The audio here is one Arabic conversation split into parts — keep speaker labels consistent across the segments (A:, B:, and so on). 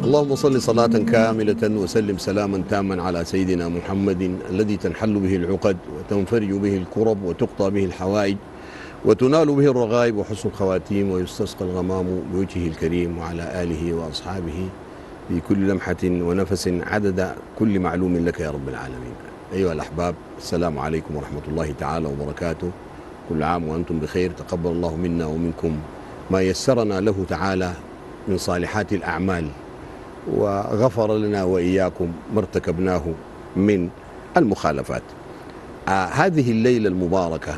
A: اللهم صل صلاة كاملة وسلم سلاما تاما على سيدنا محمد الذي تنحل به العقد وتنفرج به الكرب وتقطع به الحوائج وتنال به الرغائب وحسن الخواتيم ويستسقى الغمام بوجهه الكريم وعلى آله وأصحابه في كل لمحة ونفس عدد كل معلوم لك يا رب العالمين. أيها الأحباب، السلام عليكم ورحمة الله تعالى وبركاته. كل عام وأنتم بخير. تقبل الله منا ومنكم ما يسرنا له تعالى من صالحات الأعمال، وغفر لنا وإياكم ما ارتكبناه من المخالفات. هذه الليلة المباركة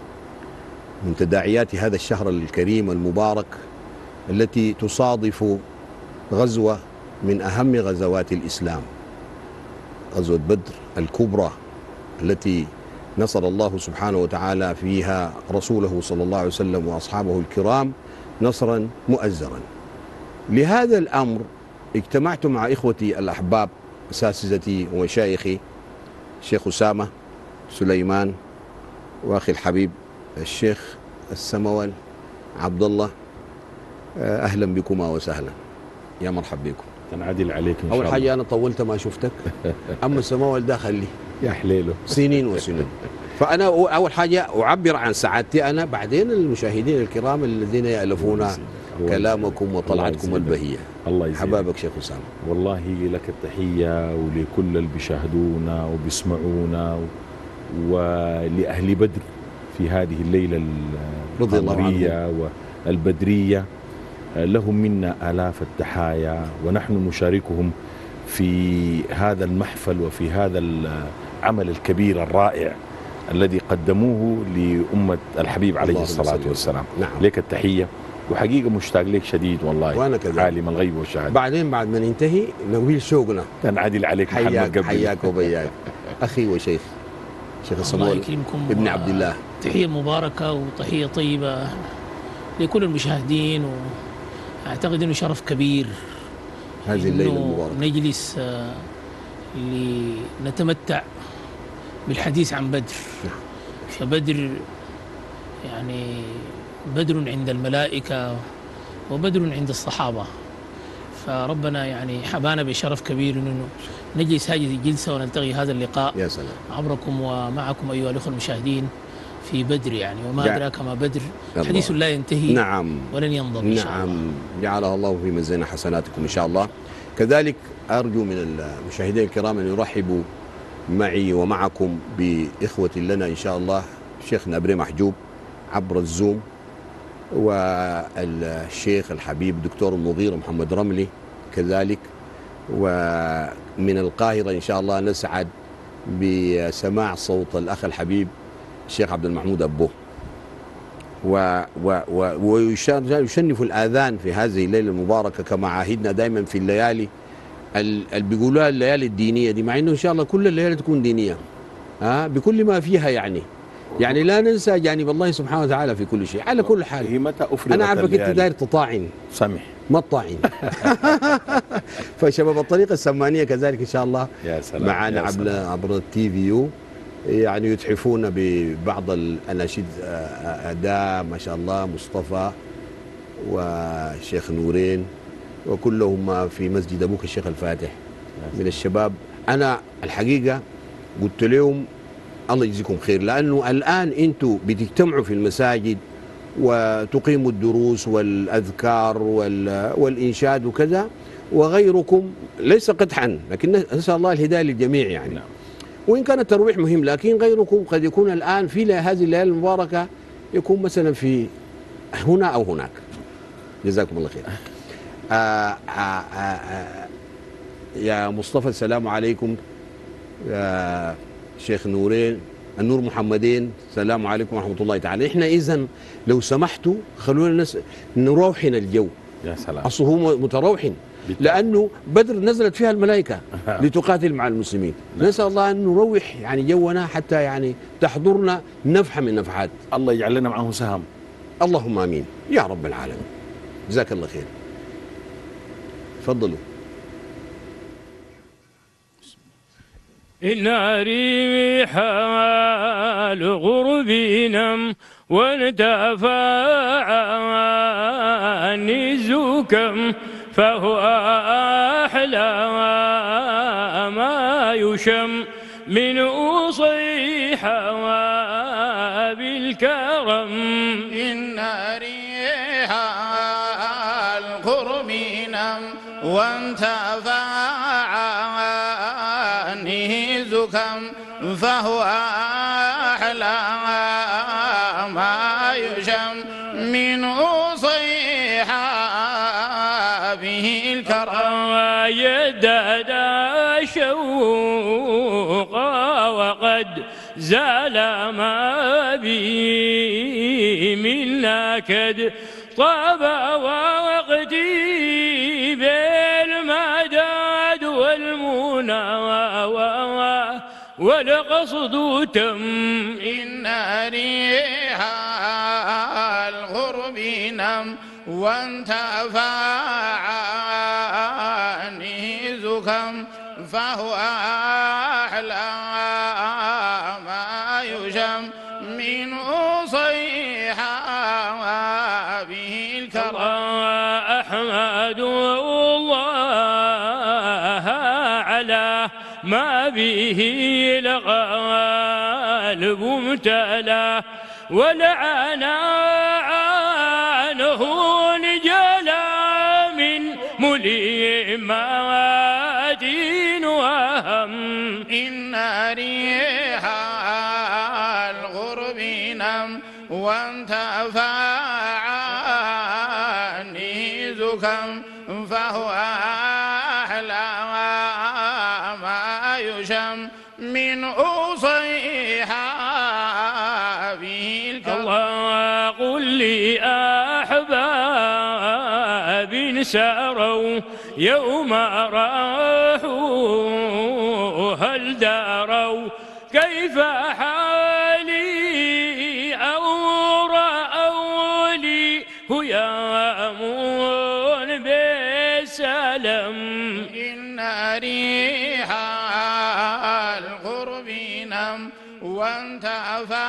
A: من تداعيات هذا الشهر الكريم المبارك التي تصادف غزوة من أهم غزوات الإسلام، غزوة بدر الكبرى التي نصر الله سبحانه وتعالى فيها رسوله صلى الله عليه وسلم وأصحابه الكرام نصرا مؤزرا. لهذا الأمر اجتمعت مع إخوتي الأحباب أساتذتي ومشايخي الشيخ أسامة سليمان وأخي الحبيب الشيخ السمول عبد الله. أهلا بكما وسهلا، يا مرحب بكم.
B: تنعدل عليك إن شاء الله.
A: أول حاجة أنا طولت ما شفتك، أما السمول ده خليه
B: يا حليله
A: سنين وسنين. فأنا أول حاجة أعبر عن سعادتي أنا، بعدين المشاهدين الكرام الذين يألفون كلامكم وطلعتكم البهية.
B: الله يسعدك.
A: حبابك شيخ أسامة.
B: والله لك التحية ولكل اللي بيشاهدونا وبيسمعونا ولأهل بدر في هذه الليلة القمرية والبدرية. لهم منا آلاف التحايا، ونحن نشاركهم في هذا المحفل وفي هذا العمل الكبير الرائع الذي قدموه لأمة الحبيب عليه الصلاة والسلام.
A: نعم.
B: لك التحية، وحقيقة مشتاق لك شديد والله.
A: وأنا كذلك.
B: عالم الغيب والشهادة.
A: بعدين بعد ما ننتهي نويل شوقنا.
B: تنعدل عليك محمد قبل.
A: حياك وبياك أخي وشيخ شيخ الصمول ابن عبد الله.
C: تحية مباركة وتحية طيبة لكل المشاهدين، وأعتقد أنه شرف كبير
A: هذه الليلة المباركة
C: نجلس لنتمتع بالحديث عن بدر. فبدر يعني بدر عند الملائكة وبدر عند الصحابة، فربنا يعني حبانا بشرف كبير انه نجلس هذه الجلسة ونلتقي هذا اللقاء.
A: يا سلام.
C: عبركم ومعكم أيها الأخوة المشاهدين في بدر، يعني وما أدراك ما بدر، حديث لا ينتهي.
A: نعم.
C: ولن ينضب إن شاء الله.
A: جعلها الله في ميزان حسناتكم إن شاء الله. كذلك أرجو من المشاهدين الكرام أن يرحبوا معي ومعكم بإخوة لنا إن شاء الله، شيخنا إبراهيم محجوب عبر الزوم، والشيخ الحبيب دكتور المغير محمد رملي كذلك. ومن القاهرة إن شاء الله نسعد بسماع صوت الأخ الحبيب الشيخ عبد المحمود أبو، ويشنف الآذان في هذه الليلة المباركة كما عاهدنا دائما في الليالي اللي بيقولوها الليالي الدينية دي، مع إنه إن شاء الله كل الليالي تكون دينية بكل ما فيها، يعني لا ننسى جانب الله سبحانه وتعالى في كل شيء. على كل حال
B: هي متى أفرغت
A: أنا عارفك أنت داير تطاعن
B: سمح
A: ما الطاعن فشباب الطريقة السمانية كذلك إن شاء الله
B: يا سلام
A: معنا عبر التي في يعني يتحفون ببعض الأناشيد أداء ما شاء الله، مصطفى وشيخ نورين وكلهم في مسجد أبوك الشيخ الفاتح من الشباب. أنا الحقيقة قلت لهم الله يجزيكم خير، لأنه الآن أنتم بتجتمعوا في المساجد وتقيموا الدروس والأذكار والإنشاد وكذا، وغيركم ليس قدحا، لكن نسأل الله الهداية للجميع يعني. وإن كان الترويح مهم، لكن غيركم قد يكون الآن في هذه الليالي المباركة يكون مثلا في هنا أو هناك. جزاكم الله خير. يا مصطفى السلام عليكم. يا شيخ نورين النور محمدين السلام عليكم ورحمة الله تعالى. إحنا إذن لو سمحتوا خلونا نروحن الجو.
B: يا سلام.
A: أصله هو متروح، لأنه بدر نزلت فيها الملائكة لتقاتل مع المسلمين. نسأل الله أن نروح يعني جونا حتى يعني تحضرنا نفحة من نفحات.
B: الله يجعل لنا معه سهم.
A: اللهم آمين يا رب العالمين. جزاك الله خير. تفضلوا.
D: إن ريح الغرب نم وندفع عني زكم فهو أحلى ما يشم من أصيحة بالكرم.
E: إن ريح القرب نم وانتفى عنه زكم فهو أحلى ما يشم من أصيحة به الكرم.
D: يدد الشوق وقد زال ما بي من نكد طاب وقتي بالمداد والمنى والقصد تم.
E: إن ريح الغرب نم وانتفى عنه زكم فهو أحلى ما يشم من أصيحة به الكرم.
D: أحمد الله على ما به القلب امتلى ولعنا عنه نجلا من مليمات وهم.
E: إن ريح الغرب نم وانتفى عنه زكم فهو أحلى ما يشم من أصيحة به الكرم.
D: الله قل لي أحباب ساروا يوم راحوا هل داروا كيف حالي أو رأوا لي هيامون بالسلام.
E: إن ريح الغرب نم وانتفى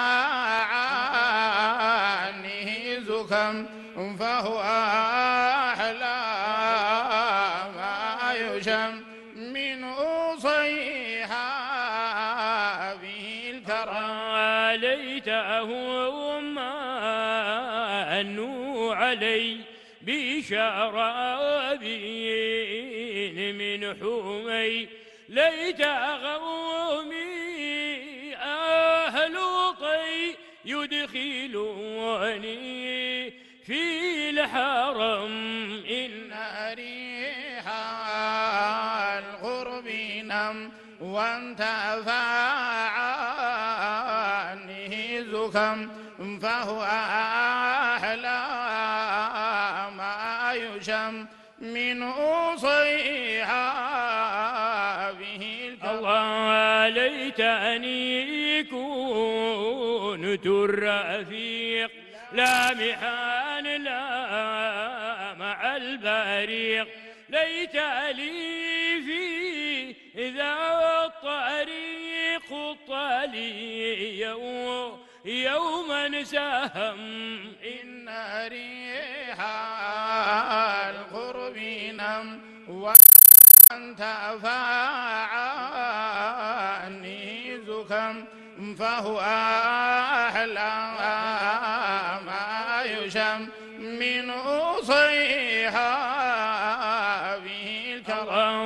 E: عنه زكم فهو أحلى ما يشم من أصيحة به الكرم.
D: ليته منوا علي بشراب من حمي ليت قومي أهل طي يدخلوني في الحرم.
E: إن ريح الغرب نم وانتفى عنه زكم فهو أحلى ما يشم من أصيحة به الكرم.
D: الله ليتني كنت الرفيق لامحان لا مع البريق ليت لي في ذا الطريق الطلي يوما سهم.
E: إن ريح القرب نم وانتفى عنه زكم فهو أحلى ما يشم من أصيحة به الكرم.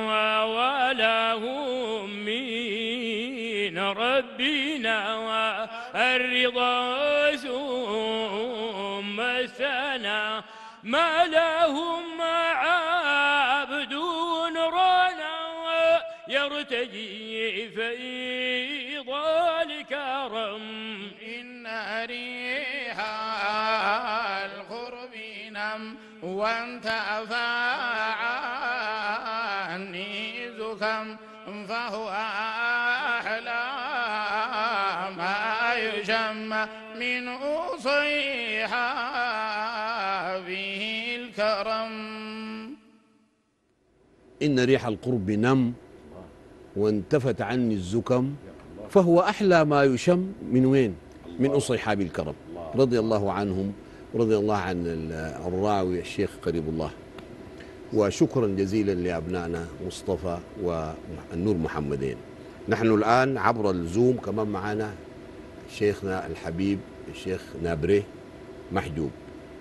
D: ولهم من ربنا الرضا ثم الثناء ما لهم عبد رانا يرتجي فيض الكرم.
E: إن ريح القرب نم وانتفى عنه زكم فهو أحلى ما يشم من أصيحة به الكرم.
A: إن ريح القرب نم وانتفت عني الزكم فهو أحلى ما يشم من وين؟ من أصيحاب الكرم رضي الله عنهم ورضي الله عن الراوي الشيخ قريب الله. وشكرا جزيلا لأبنائنا مصطفى والنور محمدين. نحن الآن عبر الزوم كمان معنا شيخنا الحبيب الشيخ نابري محجوب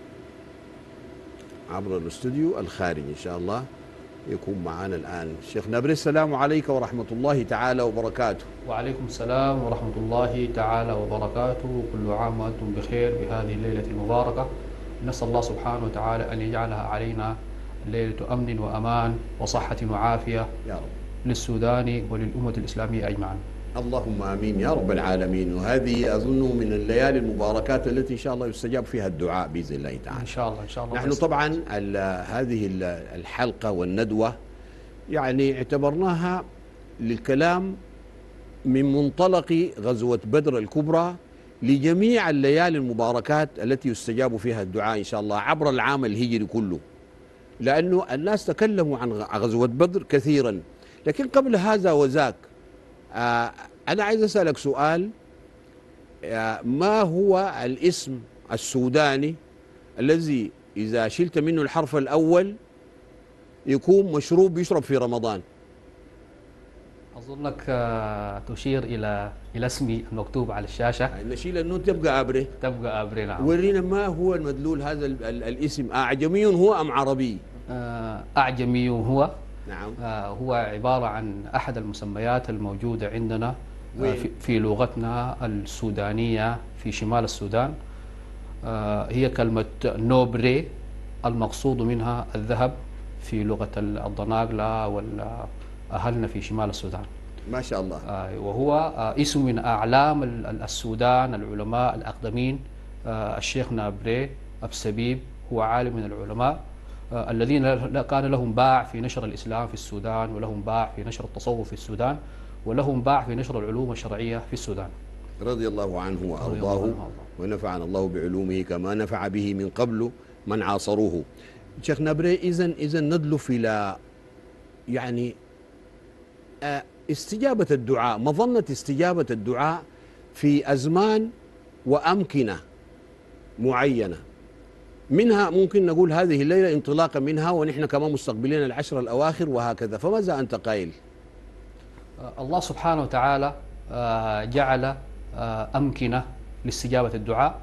A: عبر الاستوديو الخارجي، إن شاء الله يكون معنا الآن الشيخ نابري. السلام عليكم ورحمة الله تعالى وبركاته.
F: وعليكم السلام ورحمة الله تعالى وبركاته. كل عام وأنتم بخير بهذه الليلة المباركة. نسأل الله سبحانه وتعالى أن يجعلها علينا ليلة أمن وأمان وصحة وعافية
A: يا رب
F: للسودان وللأمة الإسلامية أجمعا.
A: اللهم آمين يا رب العالمين. وهذه أظن من الليالي المباركات التي إن شاء الله يستجاب فيها الدعاء بإذن الله تعالى.
F: إن شاء الله إن شاء الله.
A: نحن طبعا هذه الحلقة والندوة يعني اعتبرناها للكلام من منطلق غزوة بدر الكبرى لجميع الليالي المباركات التي يستجاب فيها الدعاء إن شاء الله عبر العام الهجري كله، لأنه الناس تكلموا عن غزوة بدر كثيرا. لكن قبل هذا وذاك أنا عايز أسألك سؤال، ما هو الاسم السوداني الذي إذا شلت منه الحرف الأول يكون مشروب يشرب في رمضان؟
F: أظنك تشير إلى اسمي المكتوب على الشاشة.
A: نشيل النون تبقى أبري.
F: تبقى أبري، نعم.
A: ورينا ما هو المدلول هذا الاسم، أعجمي هو أم عربي؟
F: أعجمي هو.
A: نعم.
F: هو عبارة عن أحد المسميات الموجودة عندنا في لغتنا السودانية في شمال السودان. هي كلمة نوبري المقصود منها الذهب في لغة الضناقلة والأهلنا في شمال السودان.
A: ما شاء الله.
F: وهو اسم من أعلام السودان العلماء الأقدمين. الشيخ نابري أبسبيب هو عالم من العلماء الذين كان لهم باع في نشر الإسلام في السودان، ولهم باع في نشر التصوف في السودان، ولهم باع في نشر العلوم الشرعية في السودان.
A: رضي الله عنه وأرضاه ونفعنا الله بعلومه كما نفع به من قبل من عاصروه. شيخ نابري، إذن ندلف إلى يعني استجابة الدعاء، مظنة استجابة الدعاء في أزمان وأمكنة معينة، منها ممكن نقول هذه الليلة انطلاقا منها ونحن كمان مستقبلين العشر الأواخر وهكذا، فماذا أنت قائل؟
F: الله سبحانه وتعالى جعل أمكنة لاستجابة الدعاء،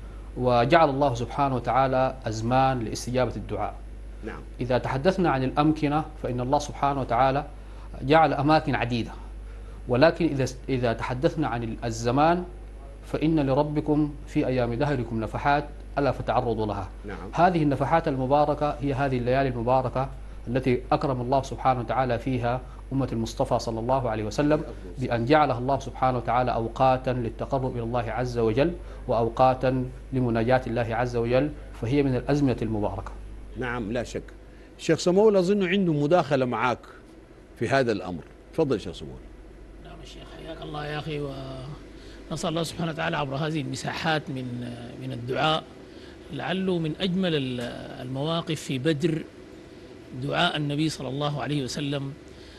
F: وجعل الله سبحانه وتعالى أزمان لاستجابة الدعاء.
A: نعم.
F: إذا تحدثنا عن الأمكنة فإن الله سبحانه وتعالى جعل أماكن عديدة، ولكن إذا تحدثنا عن الزمان فإن لربكم في أيام دهركم نفحات ألا فتعرضوا لها.
A: نعم.
F: هذه النفحات المباركة هي هذه الليالي المباركة التي أكرم الله سبحانه وتعالى فيها أمة المصطفى صلى الله عليه وسلم بأن جعلها الله سبحانه وتعالى أوقاتا للتقرب إلى الله عز وجل وأوقاتا لمناجاة الله عز وجل، فهي من الأزمنة المباركة.
A: نعم لا شك. الشيخ سمول أظن عنده مداخلة معك في هذا الأمر، تفضل شيخ سمول.
C: نعم الشيخ، حياك الله يا أخي، ونسأل الله سبحانه وتعالى عبر هذه المساحات من الدعاء، لعله من أجمل المواقف في بدر دعاء النبي صلى الله عليه وسلم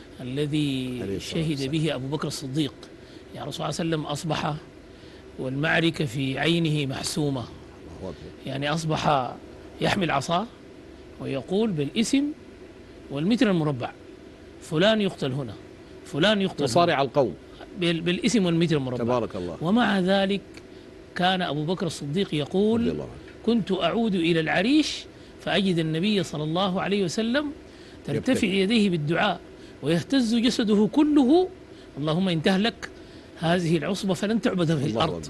C: الذي شهد به أبو بكر الصديق. يا رسول الله صلى الله عليه وسلم أصبح والمعركة في عينه محسومة، يعني أصبح يحمل عصا ويقول بالاسم والمتر المربع فلان يقتل هنا، فلان يقتل،
A: وصارع القوم
C: بالاسم والمتر المربع.
A: تبارك الله.
C: ومع ذلك كان أبو بكر الصديق يقول: كنت أعود إلى العريش فأجد النبي صلى الله عليه وسلم ترتفع يديه بالدعاء ويهتز جسده كله: اللهم إن تهلك هذه العصبة فلن تعبد في الأرض.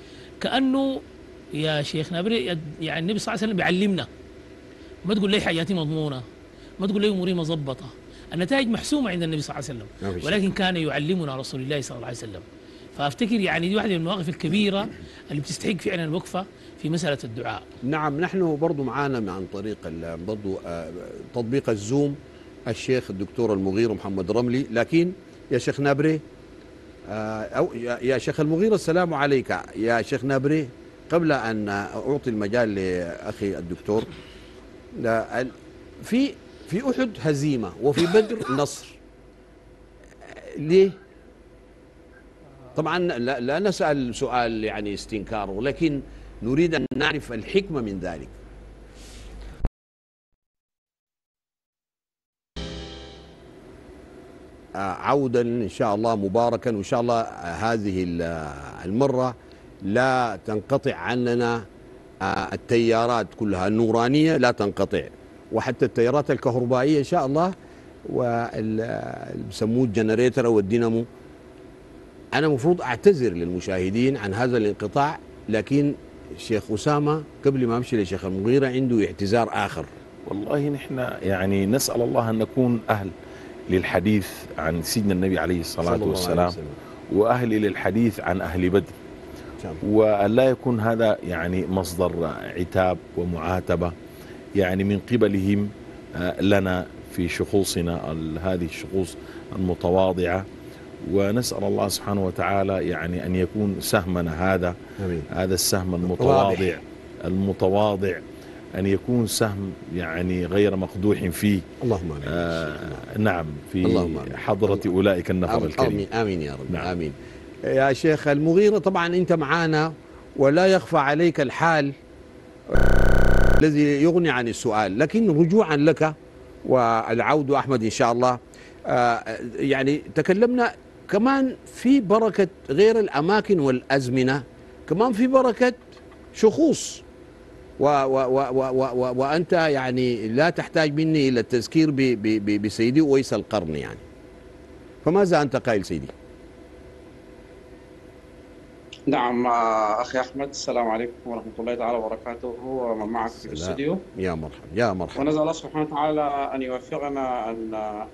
C: كأنه يا شيخ نابري يعني النبي صلى الله عليه وسلم بيعلمنا، ما تقول لي حياتي مضمونة، ما تقول لي أموري مظبطة، النتائج محسومة عند النبي صلى الله عليه وسلم، ولكن كان يعلمنا رسول الله صلى الله عليه وسلم. فأفتكر يعني دي واحدة من المواقف الكبيرة اللي بتستحق فعلا الوقفة في مسألة الدعاء.
A: نعم. نحن برضو معانا عن طريق برضو تطبيق الزوم الشيخ الدكتور المغير محمد رملي. لكن يا شيخ نابري أو يا شيخ المغير، السلام عليك يا شيخ نابري. قبل أن أعطي المجال لأخي الدكتور، في أحد هزيمة وفي بدر نصر، ليه؟ طبعا لا نسأل سؤال يعني استنكار، ولكن نريد أن نعرف الحكمة من ذلك. عودا إن شاء الله مباركا، وإن شاء الله هذه المرة لا تنقطع عننا التيارات كلها النورانية، لا تنقطع، وحتى التيارات الكهربائية إن شاء الله، واللي بسموه الجنريتر أو الدينامو. أنا مفروض أعتذر للمشاهدين عن هذا الانقطاع، لكن الشيخ أسامة قبل ما أمشي للشيخ المغيرة عنده اعتذار آخر.
B: والله نحن يعني نسأل الله أن نكون أهل للحديث عن سيدنا النبي عليه الصلاة والسلام، وأهل للحديث عن أهل بدر، وأن لا يكون هذا يعني مصدر عتاب ومعاتبة يعني من قبلهم لنا في شخوصنا هذه الشخوص المتواضعة. ونسأل الله سبحانه وتعالى يعني أن يكون سهمنا هذا السهم المتواضع أن يكون سهم يعني غير مقدوح فيه.
A: اللهم
B: نعم، في حضرة أولئك النفر الكريم.
A: آمين يا رب.
B: نعم.
A: آمين. يا شيخ المغيرة، طبعا أنت معانا ولا يخفى عليك الحال الذي يغني عن السؤال، لكن رجوعا لك والعود أحمد إن شاء الله، يعني تكلمنا كمان في بركة غير الأماكن والأزمنة، كمان في بركة شخوص، وأنت يعني لا تحتاج مني إلى التذكير بسيدي أويس القرن يعني. فماذا أنت قائل سيدي؟
G: نعم أخي أحمد، السلام عليكم ورحمة الله تعالى وبركاته، ومن معك في الاستوديو.
A: يا مرحبا يا مرحبا.
G: ونسأل الله سبحانه وتعالى أن يوفقنا أن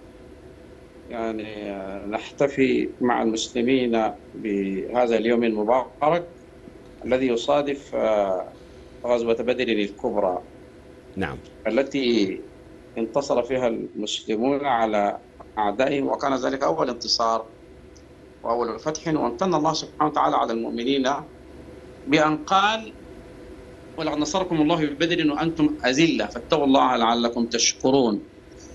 G: يعني نحتفي مع المسلمين بهذا اليوم المبارك الذي يصادف غزوة بدر الكبرى.
A: نعم.
G: التي انتصر فيها المسلمون على أعدائهم، وكان ذلك أول انتصار وأول فتح، وامتن الله سبحانه وتعالى على المؤمنين بأن قال: ولقد نصركم الله ببدر وأنتم أذلة فاتقوا الله لعلكم تشكرون.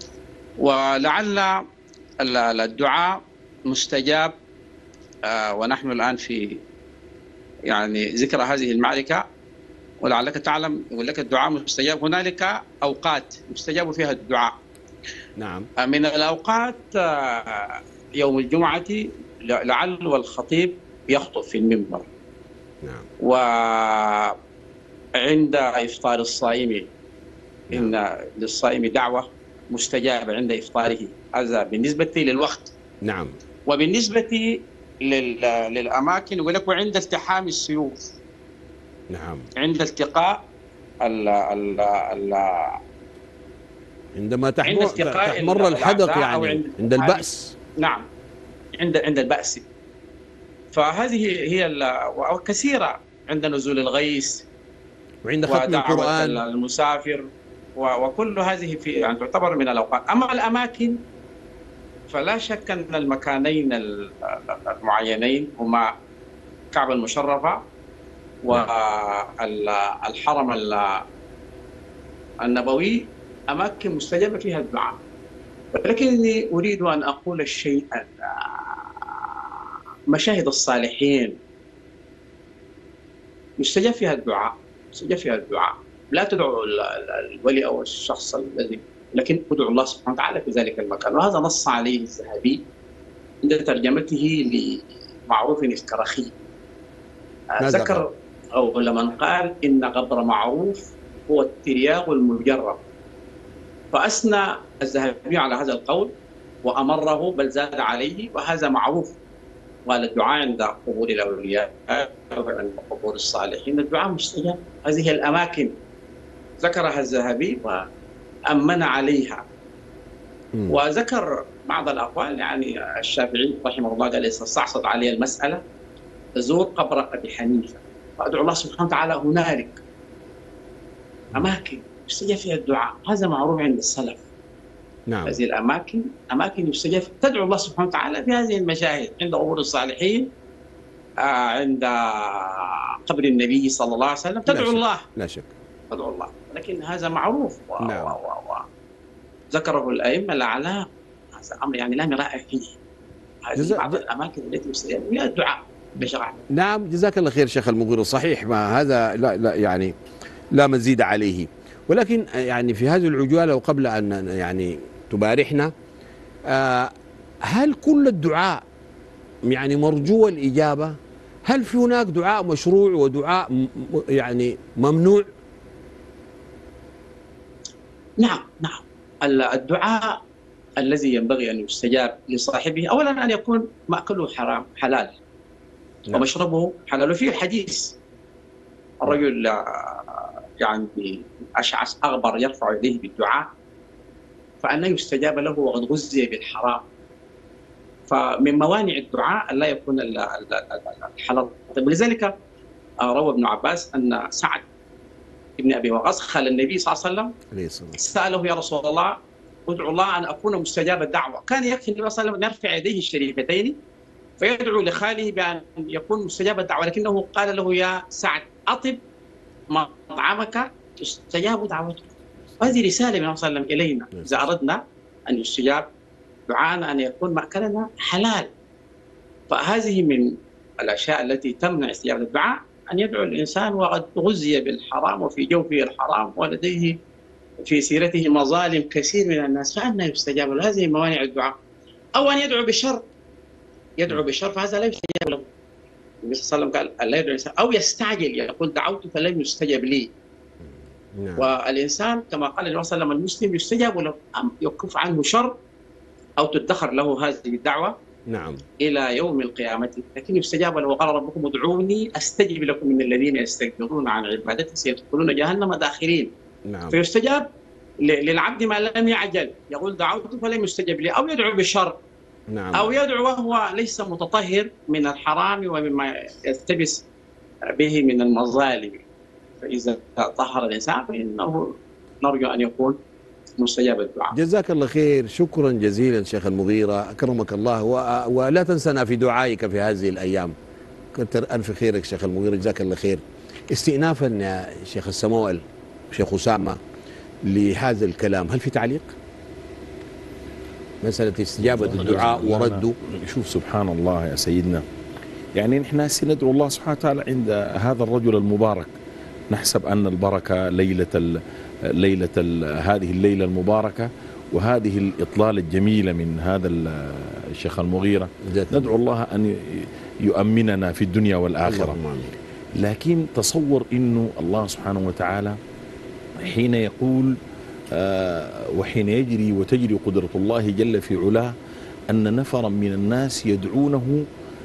G: ولعل الدعاء مستجاب، ونحن الآن في يعني ذكرى هذه المعركة، ولعلك تعلم ولك الدعاء مستجاب. هنالك أوقات مستجاب فيها الدعاء.
A: نعم.
G: من الأوقات يوم الجمعة لعل والخطيب يخطب في المنبر.
A: نعم.
G: وعند إفطار الصائم،
A: نعم.
G: إن للصائم دعوة مستجابة عند إفطاره. هذا بالنسبة للوقت.
A: نعم.
G: وبالنسبة للأماكن يقول لك: وعند التحام السيوف.
A: نعم.
G: عند التقاء
A: عندما تحمر الحدق يعني عند البأس.
G: نعم، عند البأس. فهذه هي وكثيرة عند نزول الغيث،
A: وعند ختم القرآن،
G: المسافر، وكل هذه في يعني تعتبر من الأوقات. أما الأماكن فلا شك أن المكانين المعينين هما كعبة المشرفة والحرم النبوي، أماكن مستجابة فيها الدعاء. ولكنني أريد أن أقول شيئا: مشاهد الصالحين مستجاب فيها الدعاء، مستجاب فيها الدعاء. لا تدعو الولي أو الشخص الذي، لكن ادعو الله سبحانه وتعالى في ذلك المكان. وهذا نص عليه الذهبي عند ترجمته لمعروف الكرخي. ذكر أو لمن قال: إن قبر معروف هو الترياق المجرب. فأثنى الذهبي على هذا القول وأمره، بل زاد عليه: وهذا معروف. قال: الدعاء عند قبور الأولياء وعند قبور الصالحين الدعاء مستجاب. هذه الأماكن ذكرها الذهبي وأمن عليها. وذكر بعض الأقوال، يعني الشافعي رحمه الله قال: استعصت علي المسألة تزور قبر أبي حنيفة وأدعو الله سبحانه وتعالى هنالك. أماكن يستجاب فيها الدعاء، هذا معروف عند السلف.
A: نعم.
G: هذه الأماكن أماكن يستجاب، تدعو الله سبحانه وتعالى في هذه المشاهد، عند قبور الصالحين، عند قبر النبي صلى الله عليه وسلم، تدعو الله.
A: لا شك
G: تدعو الله، لكن هذا معروف.
A: نعم.
G: ذكره الأئمة الأعلام. هذا أمر يعني لا مراء فيه. هذه بعض الأماكن التي يستجاب فيها الدعاء بشرع.
A: نعم، جزاك الله خير شيخ المغيرة. صحيح، ما هذا لا يعني لا مزيد عليه. ولكن يعني في هذه العجالة وقبل أن يعني تبارحنا، هل كل الدعاء يعني مرجو الإجابة؟ هل في هناك دعاء مشروع ودعاء يعني ممنوع؟
G: نعم. الدعاء الذي ينبغي أن يستجاب لصاحبه أولا أن يكون مأكله حرام حلال ومشربه حلال. وفي الحديث الرجل يعني أشعث أغبر يرفع يديه بالدعاء فأن يستجاب له وقد غذي بالحرام. فمن موانع الدعاء أن لا يكون الحلال. ولذلك روى ابن عباس أن سعد بن أبي وقاص خال النبي صلى الله عليه وسلم سأله يا رسول الله ادعو الله أن أكون مستجاب الدعوة. كان يكفي النبي صلى الله عليه وسلم أن يرفع يديه الشريفتين فيدعو لخاله بأن يكون مستجاب الدعوة، لكنه قال له يا سعد أطب مطعمك تستجاب دعوتك. هذه رسالة من النبي صلى الله عليه وسلم إلينا إذا أردنا أن يستجاب دعانا أن يكون مأكلنا حلال. فهذه من الأشياء التي تمنع استجابة الدعاء أن يدعو الإنسان وقد غذي بالحرام وفي جوفه الحرام ولديه في سيرته مظالم كثير من الناس، فأنا يستجاب له؟ هذه موانع الدعاء. أو أن يدعو بالشر فهذا لا يستجاب له. النبي صلى الله عليه وسلم قال لا يدعو الإنسان أو يستعجل يقول دعوت فلم يستجب لي. والإنسان كما قال النبي صلى الله عليه وسلم المسلم يستجاب له أم يكف عنه شر أو تدخر له هذه الدعوة إلى يوم القيامة، لكن يستجاب له وقال ربكم ادعوني أستجب لكم من الذين يستكبرون عن عبادتي سيدخلون جهنم داخرين. فيستجاب للعبد ما لم يعجل، يقول دعوت فلم يستجب لي، أو يدعو بالشر أو يدعو وهو ليس متطهر من الحرام ومما يلتبس به من المظالم. فإذا طهر الإنسان فإنه نرجو أن يكون مستجاب الدعاء.
A: جزاك الله خير، شكرا جزيلا شيخ المغيرة، أكرمك الله، ولا تنسنا في دعائك في هذه الأيام. كتر ألف خيرك شيخ المغيرة، جزاك الله خير. استئنافا يا شيخ السموال شيخ أسامة لهذا الكلام، هل في تعليق؟ مسألة استجابة الدعاء ورده.
B: شوف سبحان الله يا سيدنا، يعني نحن سندعو الله سبحانه وتعالى عند هذا الرجل المبارك، نحسب أن البركة ليلة هذه الليلة المباركة وهذه الإطلالة الجميلة من هذا الشيخ المغيرة، ندعو الله أن يؤمننا في الدنيا والآخرة. لكن تصور إنه الله سبحانه وتعالى حين يقول وحين يجري وتجري قدرة الله جل في علاه أن نفرا من الناس يدعونه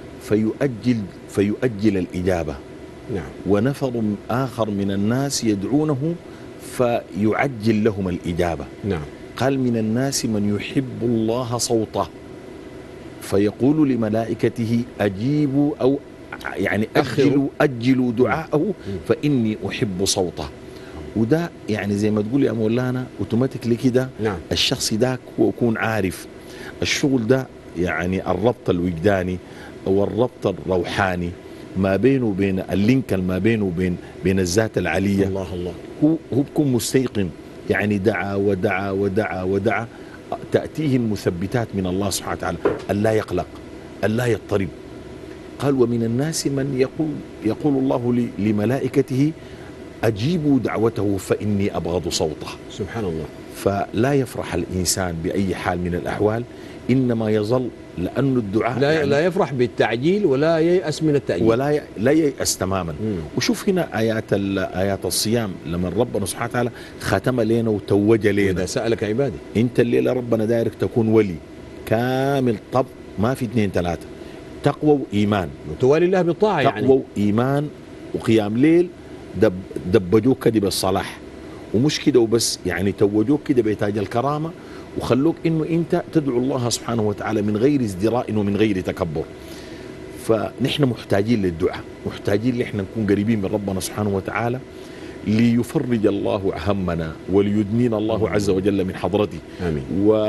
B: فيؤجل الإجابة، ونفر آخر من الناس يدعونه فيعجل لهم الإجابة. قال من الناس من يحب الله صوته فيقول لملائكته أجيبوا أو يعني أجلوا دعاءه فإني أحب صوته. وده يعني زي ما تقول يا مولانا اوتوماتيكلي كده الشخص ده يكون عارف الشغل ده، يعني الربط الوجداني أو الربط الروحاني ما بينه وبين اللينك ما بينه وبين الذات العلية.
A: الله
B: هو بكون مستيقن، يعني دعا ودعا ودعا ودعا تأتيه المثبتات من الله سبحانه وتعالى ألا يقلق ألا يضطرب. قال ومن الناس من يقول الله لملائكته أجيبوا دعوته فإني أبغض صوته.
A: سبحان الله.
B: فلا يفرح الإنسان بأي حال من الأحوال، إنما يظل لأن الدعاء
A: لا يفرح بالتعجيل ولا ييأس من التأجيل
B: لا ييأس تماما. وشوف هنا آيات الصيام لما ربنا سبحانه وتعالى ختم لنا وتوج لنا.
A: إذا سألك عبادي
B: أنت الليلة ربنا دايرك تكون ولي كامل، طب ما في 2 3، تقوى وإيمان
A: وتوالي الله بالطاعة، يعني
B: تقوى وإيمان وقيام ليل، دبجوك كده بالصلاح، ومش كده وبس، يعني توجوك كده بتاج الكرامة وخلوك انه انت تدعو الله سبحانه وتعالى من غير ازدراء ومن غير تكبر. فنحن محتاجين للدعاء، محتاجين لإحنا نكون قريبين من ربنا سبحانه وتعالى ليفرج الله همنا وليدنينا الله عز وجل من حضرته.
A: آمين.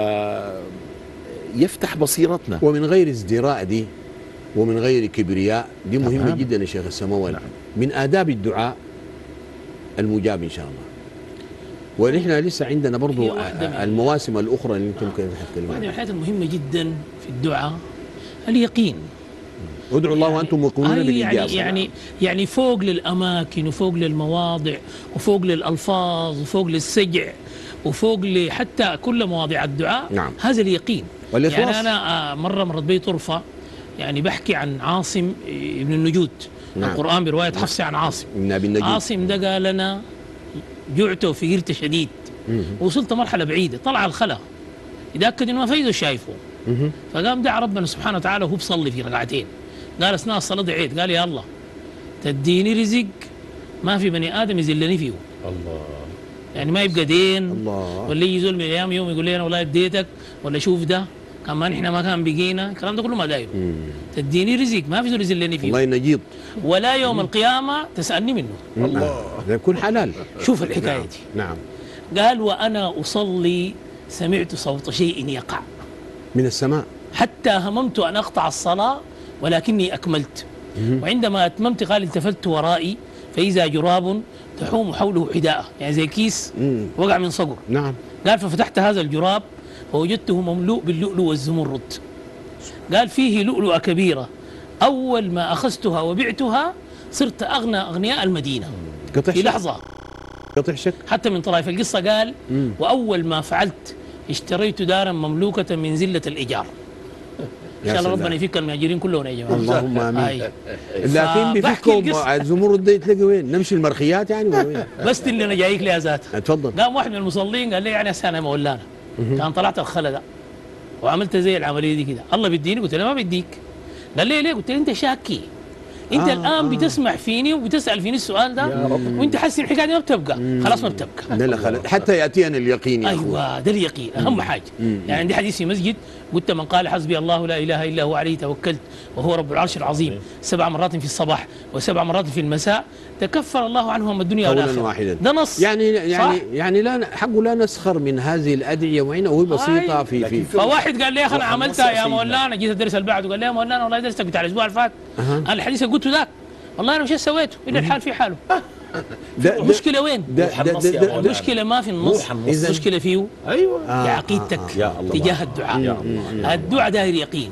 B: ويفتح بصيرتنا
A: ومن غير ازدراء دي ومن غير كبرياء، دي مهمة جدا يا شيخ السماوال. من آداب الدعاء المجاب إن شاء الله. ونحن لسه عندنا برضو المواسم الأخرى اللي أنت ممكن تتكلم عنها.
C: من الحاجات المهمة جدا في الدعاء اليقين.
A: ادعوا الله وأنتم موقنون بالإجابة.
C: يعني فوق للأماكن وفوق للمواضع وفوق للألفاظ وفوق للسجع وفوق حتى كل مواضيع الدعاء.
A: نعم.
C: هذا اليقين.
A: والإخلاص.
C: يعني أنا مرت بي طرفة يعني بحكي عن عاصم ابن النجود.
A: نعم.
C: القرآن برواية حفصة عن عاصم. عاصم ده قال لنا جعت وفقرت شديد، وصلت مرحلة بعيدة، طلع الخلا يتأكد إنه ما فايده شايفه، فقام دعا ربنا سبحانه وتعالى وهو بصلي في ركعتين. قال أثناء الصلاة دعيت، قال يا الله تديني رزق ما في بني آدم يذلني فيه.
B: الله.
C: يعني ما يبقى دين
A: الله.
C: ولا يجي زول من الايام يوم يقول لي انا والله اديتك ولا شوف ده كمان احنا ما كان بقينا، الكلام ده كله ما دايره. تديني رزق ما في زول يذلني فيه.
A: الله نجيب.
C: ولا يوم القيامه تسالني منه.
A: الله. ده يكون حلال.
C: شوف الحكايه دي.
A: نعم.
C: قال وانا اصلي سمعت صوت شيء يقع
A: من السماء
C: حتى هممت ان اقطع الصلاه ولكني اكملت. وعندما اتممت قال التفت ورائي فاذا جراب تحوم حوله حداءه، يعني زي كيس وقع من صقر.
A: نعم.
C: قال ففتحت هذا الجراب فوجدته مملوء باللؤلؤ والزمرد. قال فيه لؤلؤة كبيرة، أول ما أخذتها وبعتها صرت أغنى أغنياء المدينة في لحظة.
A: قطع شك.
C: حتى من طرائف القصة قال وأول ما فعلت اشتريت دارا مملوكة من زلة الإيجار. إن شاء الله ربنا يفك المهاجرين كلهم يا جماعة.
A: اللهم آمين. لكن بفكهم الزمرد دي تلاقي وين؟ نمشي المرخيات يعني ولا وين؟
C: بس اللي أنا جايك لها ذاتها.
A: اتفضل.
C: قام واحد من المصلين قال لي يعني أنا مولانا كان طلعت الخلا ده وعملت زي العملية دي كده، الله بيديني؟ قلت له ما بيديك. قال لي ليه؟ قلت له أنت شاكي، أنت الآن بتسمع فيني وبتسأل فيني السؤال ده وأنت حاسس إن الحكاية دي ما بتبقى، خلاص ما بتبقى.
A: لا خلت حتى يأتينا اليقين يا
C: أيوة ده اليقين أهم حاجة. يعني عندي حديث في مسجد قلت من قال حسبي الله لا إله إلا هو عليه توكلت وهو رب العرش العظيم 7 مرات في الصباح و7 مرات في المساء تكفر الله عنهم الدنيا والآخرة. ده نص
A: يعني لا حقه لا نسخر من هذه الأدعية وين وهي بسيطة في
C: فواحد قال لي أنا عملتها يا مولانا، جيت الدرس اللي بعده قال لي يا مولانا والله درستك بتاع الأسبوع اللي فات أنا الحديث اللي قلته ذاك والله أنا مش سويته إلا الحال في حاله. المشكلة وين؟ المشكلة ما في النص، المشكلة فيه في عقيدتك تجاه الدعاء. الدعاء داير يقين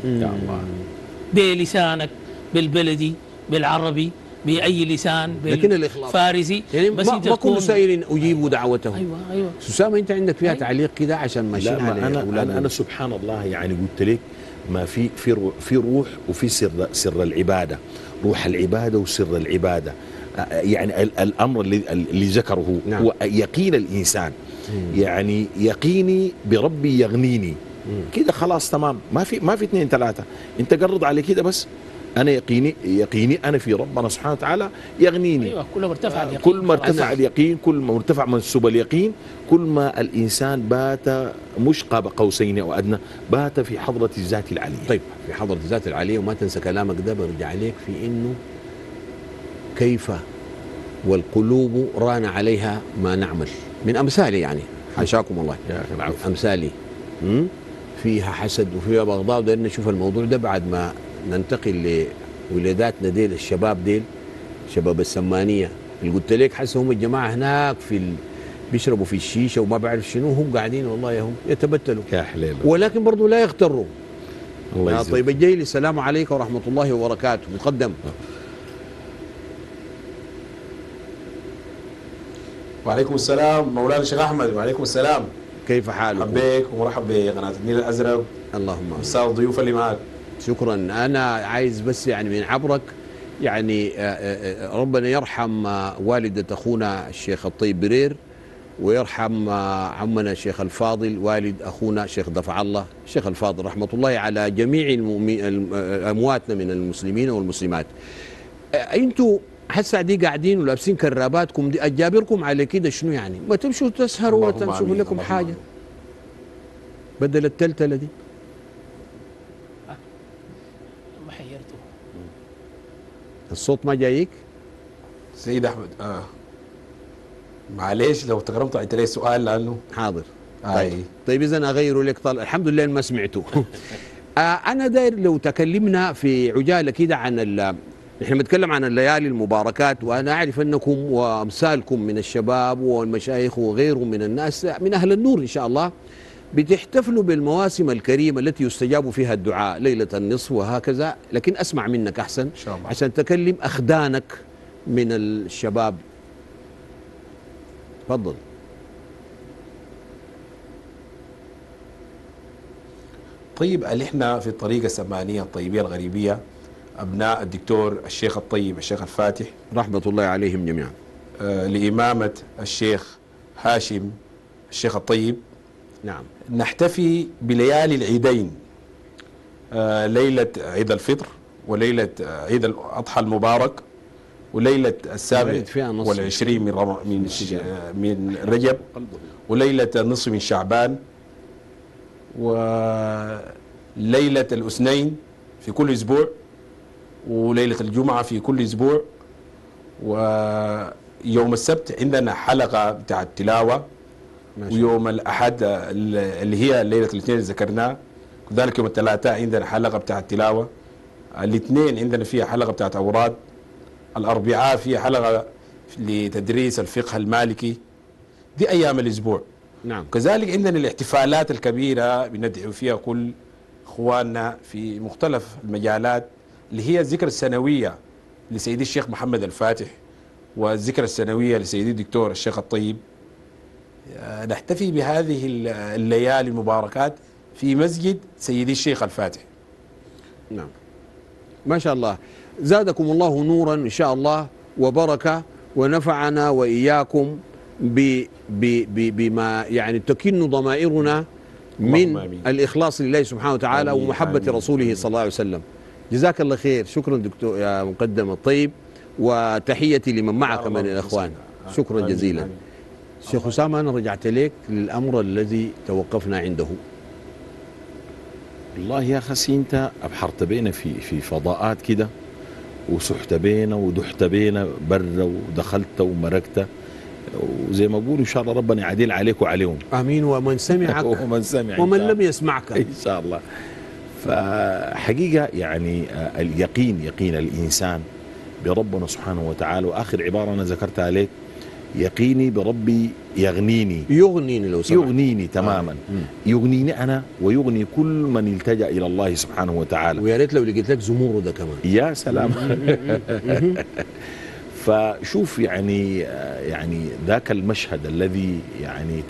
C: بلسانك بالبلدي بالعربي بأي لسان بالفارسي.
A: يعني بس ما كل سائل أجيب دعوته.
C: أيوة.
A: سوسامة أنت عندك فيها تعليق كده عشان ماشيين على
B: أنا سبحان الله يعني قلت لك ما في روح وفي سر العبادة، روح العبادة وسر العبادة. يعني الأمر اللي ذكره هو يقين الإنسان. يعني يقيني بربي يغنيني كده خلاص تمام، ما في 2 3. انت قرض على كده بس انا يقيني انا في ربنا سبحانه وتعالى يغنيني.
C: ايوه كل ما ارتفع اليقين،
B: كل ما ارتفع اليقين، كل ما ارتفع منسوب اليقين، كل ما الانسان بات مش قاب قوسين او ادنى، بات في حضرة الذات العلية.
A: طيب في حضرة الذات العلية، وما تنسى كلامك ده برجع عليك في انه كيف والقلوب ران عليها ما نعمل من امثالي، يعني حاشاكم الله امثالي فيها حسد وفيها بغضاء، ودارنا نشوف الموضوع ده بعد ما ننتقل لولاداتنا ديل الشباب ديل شباب السمانية اللي قلت لك حسوا هم الجماعة هناك بيشربوا في الشيشة وما بعرف شنو، هم قاعدين والله هم يتبتلوا
B: يا حليل،
A: ولكن برضو لا يغتروا.
B: الله يجزيك.
A: طيب الجيل السلام عليكم ورحمة الله وبركاته. مقدم.
H: وعليكم السلام مولانا الشيخ احمد. وعليكم السلام،
A: كيف حالك؟
H: حبيك ومرحب بقناة النيل الازرق.
A: اللهم
H: مساء الضيوف اللي معك.
A: شكرا. انا عايز بس يعني من عبرك يعني ربنا يرحم والدة اخونا الشيخ الطيب برير، ويرحم عمنا الشيخ الفاضل والد اخونا الشيخ دفع الله الشيخ الفاضل، رحمة الله على جميع امواتنا من المسلمين والمسلمات. انتوا هسه دي قاعدين ولابسين كراباتكم دي، اجابركم على كده شنو يعني؟ ما تمشوا تسهروا ولا تمشوا لكم حاجه بدل التلتله دي.
C: ما حيرته
A: الصوت ما جايك
H: سيد احمد؟ معليش لو تكرمت انت لي سؤال لانه
A: حاضر. طيب اذا اغيره لك طال. الحمد لله ما سمعته. انا داير لو تكلمنا في عجاله كده عن نحن بنتكلم عن الليالي المباركات، وانا اعرف انكم وامثالكم من الشباب والمشايخ وغيرهم من الناس من اهل النور ان شاء الله بتحتفلوا بالمواسم الكريمه التي يستجاب فيها الدعاء، ليله النصف وهكذا. لكن اسمع منك احسن إن شاء الله عشان تكلم اخدانك من الشباب. تفضل.
H: طيب احنا في الطريقة السمانية الطيبية الغريبية أبناء الدكتور الشيخ الطيب الشيخ الفاتح
A: رحمة الله عليهم جميعا،
H: لإمامة الشيخ هاشم الشيخ الطيب.
A: نعم.
H: نحتفي بليالي العيدين، ليلة عيد الفطر وليلة عيد الأضحى المبارك وليلة السابع والعشرين من رجب وليلة النصف من شعبان وليلة الاثنين في كل أسبوع وليلة الجمعة في كل أسبوع، ويوم السبت عندنا حلقة بتاعت تلاوة، ويوم الأحد اللي هي ليلة الاثنين اللي ذكرناه، كذلك يوم الثلاثاء عندنا حلقة بتاعت تلاوة، الاثنين عندنا فيها حلقة بتاعت أوراد، الأربعاء فيها حلقة لتدريس الفقه المالكي. دي أيام الأسبوع.
A: نعم.
H: كذلك عندنا الاحتفالات الكبيرة بندعو فيها كل إخواننا في مختلف المجالات، اللي هي الذكرى السنوية لسيدي الشيخ محمد الفاتح والذكرى السنوية لسيدي الدكتور الشيخ الطيب. نحتفي بهذه الليالي المباركات في مسجد سيدي الشيخ الفاتح.
A: نعم، ما شاء الله، زادكم الله نورا إن شاء الله وبركة، ونفعنا وإياكم بما يعني تكن ضمائرنا من الإخلاص لله سبحانه وتعالى ومحبة رسوله صلى الله عليه وسلم. جزاك الله خير. شكرا دكتور يا مقدم الطيب، وتحيتي لمن معك من الأخوان. شكرا جزيلا. شيخ أسامة، أنا رجعت لك للأمر الذي توقفنا عنده.
B: والله يا خسي انت ابحرت بينا في فضاءات كده، وسحت بينا ودحت بينا برا ودخلت ومركت، وزي ما بقولوا ان شاء الله ربنا يعدل عليك وعليهم.
A: امين. ومن سمعك ومن لم يسمعك
B: ان شاء الله. فحقيقه يعني اليقين، يقين الانسان بربنا سبحانه وتعالى، واخر عباره انا ذكرتها عليك، يقيني بربي يغنيني
A: لو سمحت.
B: يغنيني تماما. يغنيني انا ويغني كل من التجأ الى الله سبحانه وتعالى.
A: ويا ريت لو لقيت لك زمرده كمان.
B: يا سلام. فشوف يعني ذاك المشهد الذي يعني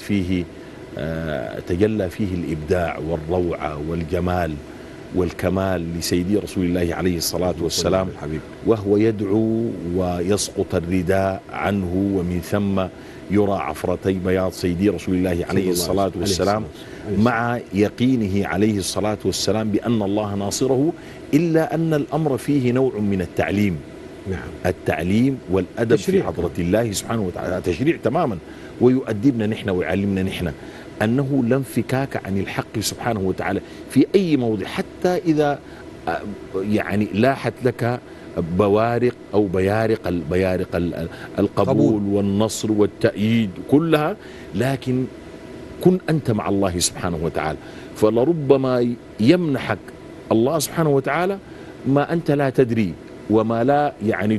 B: تجلى فيه الابداع والروعه والجمال والكمال لسيدي رسول الله عليه الصلاة والسلام، وهو يدعو ويسقط الرداء عنه، ومن ثم يرى عفرتي بياض سيدي رسول الله عليه الصلاة والسلام، مع يقينه عليه الصلاة والسلام بأن الله ناصره، إلا أن الأمر فيه نوع من التعليم.
A: نعم.
B: التعليم والأدب في حضرة الله سبحانه وتعالى، تشريع تماما، ويؤدبنا نحن ويعلمنا نحن أنه لا انفكاك عن الحق سبحانه وتعالى في أي موضع، حتى إذا يعني لاحت لك بوارق أو بيارق القبول والنصر والتأييد كلها، لكن كن أنت مع الله سبحانه وتعالى. فلربما يمنحك الله سبحانه وتعالى ما أنت لا تدري، وما لا يعني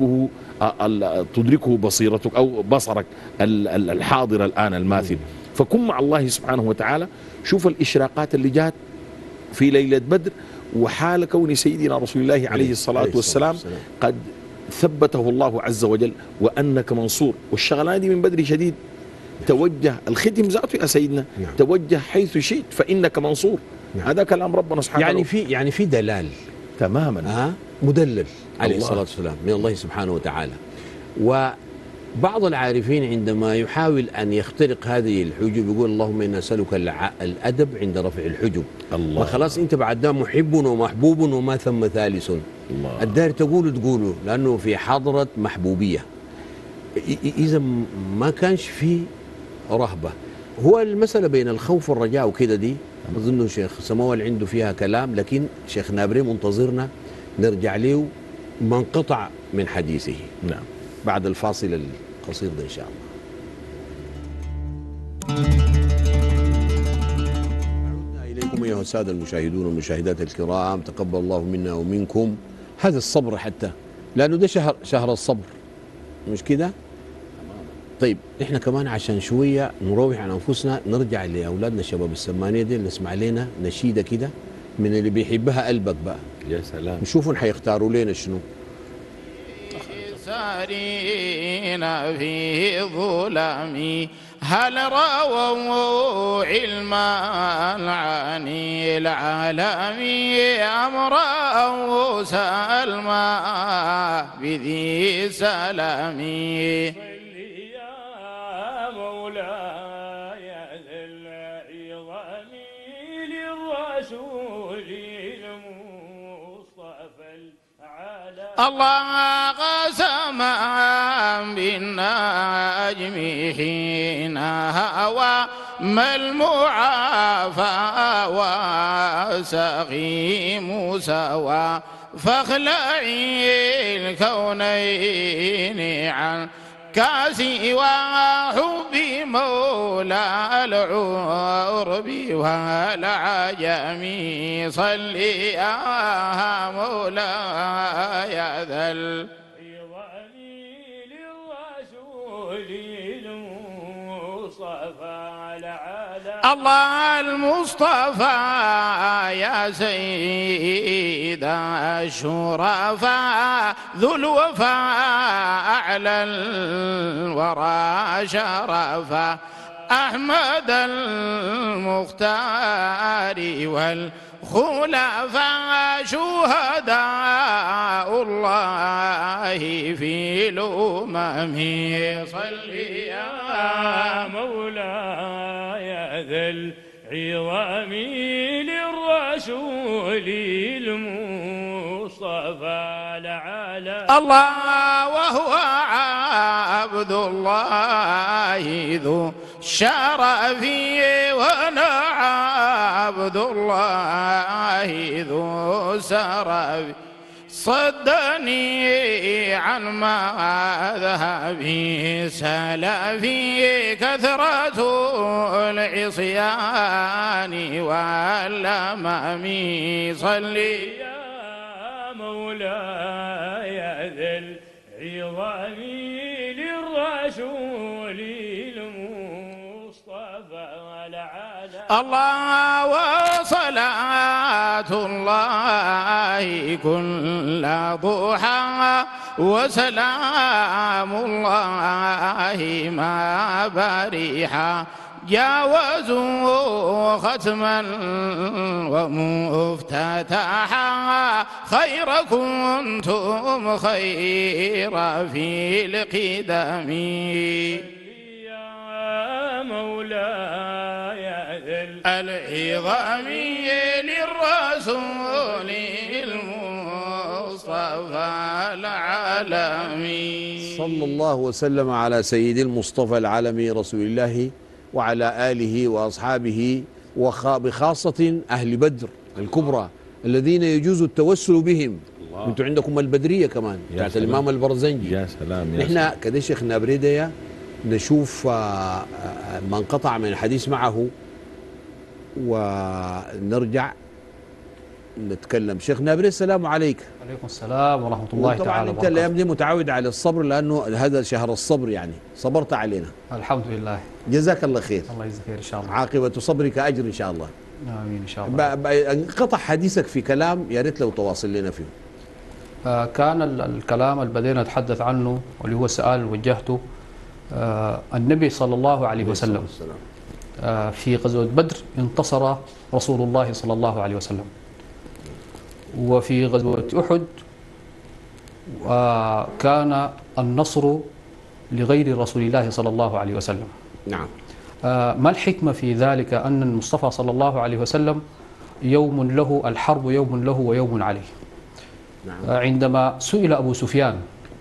B: تدركه بصيرتك أو بصرك الحاضر الآن الماثل. فكن مع الله سبحانه وتعالى. شوف الإشراقات اللي جات في ليلة بدر، وحال كون سيدنا رسول الله عليه الصلاة والسلام قد ثبته الله عز وجل وأنك منصور، والشغلانة دي من بدري شديد. توجه الختم ذاته يا سيدنا. نعم. توجه حيث شئت فإنك منصور. نعم. هذا كلام ربنا سبحانه وتعالى.
A: يعني في دلال
B: تماما،
A: مدلل عليه الصلاة والسلام من الله سبحانه وتعالى. وبعض العارفين عندما يحاول أن يخترق هذه الحجب يقول اللهم إنا نسألك الأدب عند رفع الحجب. الله. وخلاص أنت بعد ده محب ومحبوب وما ثم ثالث. الله. الدار تقوله لأنه في حضرة محبوبية. إذا ما كانش في رهبة. هو المسألة بين الخوف والرجاء وكده دي أظن شيخ سماوال عنده فيها كلام، لكن شيخ نابري منتظرنا نرجع له ما انقطع من حديثه.
B: نعم.
A: بعد الفاصل القصير ده إن شاء الله. عدنا إليكم أيها السادة المشاهدون والمشاهدات الكرام، تقبل الله منا ومنكم هذا الصبر، حتى لأنه ده شهر الصبر، مش كده؟ طيب احنا كمان عشان شوية نروح عن أنفسنا نرجع لأولادنا شباب السمانية دي نسمع لنا نشيدة كده من اللي بيحبها قلبك بقى.
B: يا سلام.
A: نشوفهم حيختاروا لنا شنو.
E: سارين في ظلام هل رووا علما عن العالمين أم رأوا سلمى بذي سلامي
D: يا مولاي ذا العظام للرسول المصطفى العالم
E: الله قسم بالنجم حين هوى ما المعافى وسقيم سوى فاخلعي الكونين عن كاسي وحب مولى العرب والعجم صلي يا مولاي ذا
D: العظام للرسول المصطفى العالم
E: الله المصطفى يا سيد الشرفاء ذو الوفاء أعلى الورى شرفا أحمد المختار والخلفاء شهداء الله في الأمم صلي
D: يا مولاي ذا العظام للرسول المصطفى العالم
E: الله وهو عبد الله ذو الشرف وانا عبد الله ذو سرف صدني عن مذهبي سلفي كثرة العصيان والأمام صلي
D: يا مولاي ذا العظام للرسول المصطفى العالم
E: الله وصلاة الله كل ضحى وسلام الله ما بريحا جاوزوا ختما ومفتتحا خير كنتم خير في القدم
D: يا مولاي
E: العظام للرسول المصطفى العالمي
A: صلى الله وسلم على سيد المصطفى العالمي رسول الله وعلى آله وأصحابه وبخاصة أهل بدر الكبرى الذين يجوز التوسل بهم. انتم عندكم البدرية كمان بتاعت الإمام البرزنجي.
B: يا سلام.
A: نحن كده شيخ نابريديا نشوف ما انقطع من الحديث معه ونرجع نتكلم. شيخ نابري السلام عليك.
F: عليكم السلام ورحمة الله تعالى
A: طبعا انت الايام دي متعود على الصبر لانه هذا شهر الصبر، يعني صبرت علينا.
F: الحمد لله.
A: جزاك الله خير.
F: الله يجزاك خير ان شاء الله.
A: عاقبة صبرك اجر ان شاء الله.
F: امين ان شاء الله.
A: انقطع حديثك في كلام، يا ريت لو تواصل لنا فيه.
F: كان الكلام اللي بدينا نتحدث عنه واللي هو سؤال وجهته النبي صلى الله عليه وسلم في غزوة بدر انتصر رسول الله صلى الله عليه وسلم، وفي غزوة أحد كان النصر لغير رسول الله صلى الله عليه وسلم.
A: نعم.
F: ما الحكمة في ذلك؟ أن المصطفى صلى الله عليه وسلم يوم له الحرب يوم له ويوم عليه.
A: نعم.
F: عندما سئل أبو سفيان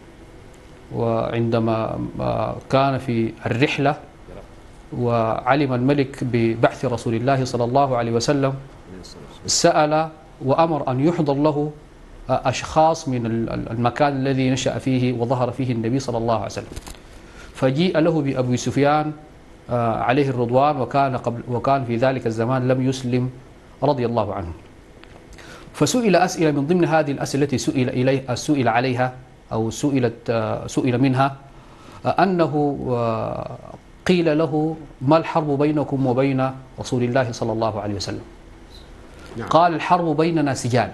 F: وعندما كان في الرحلة وعلم الملك ببعث رسول الله صلى الله عليه وسلم سأل وأمر أن يحضر له أشخاص من المكان الذي نشأ فيه وظهر فيه النبي صلى الله عليه وسلم، فجيء له بأبي سفيان عليه الرضوان وكان في ذلك الزمان لم يسلم رضي الله عنه، فسئل أسئلة من ضمن هذه الأسئلة التي سئل عليها أو سئل منها أنه قيل له ما الحرب بينكم وبين رسول الله صلى الله عليه وسلم؟
A: نعم.
F: قال الحرب بيننا سجال،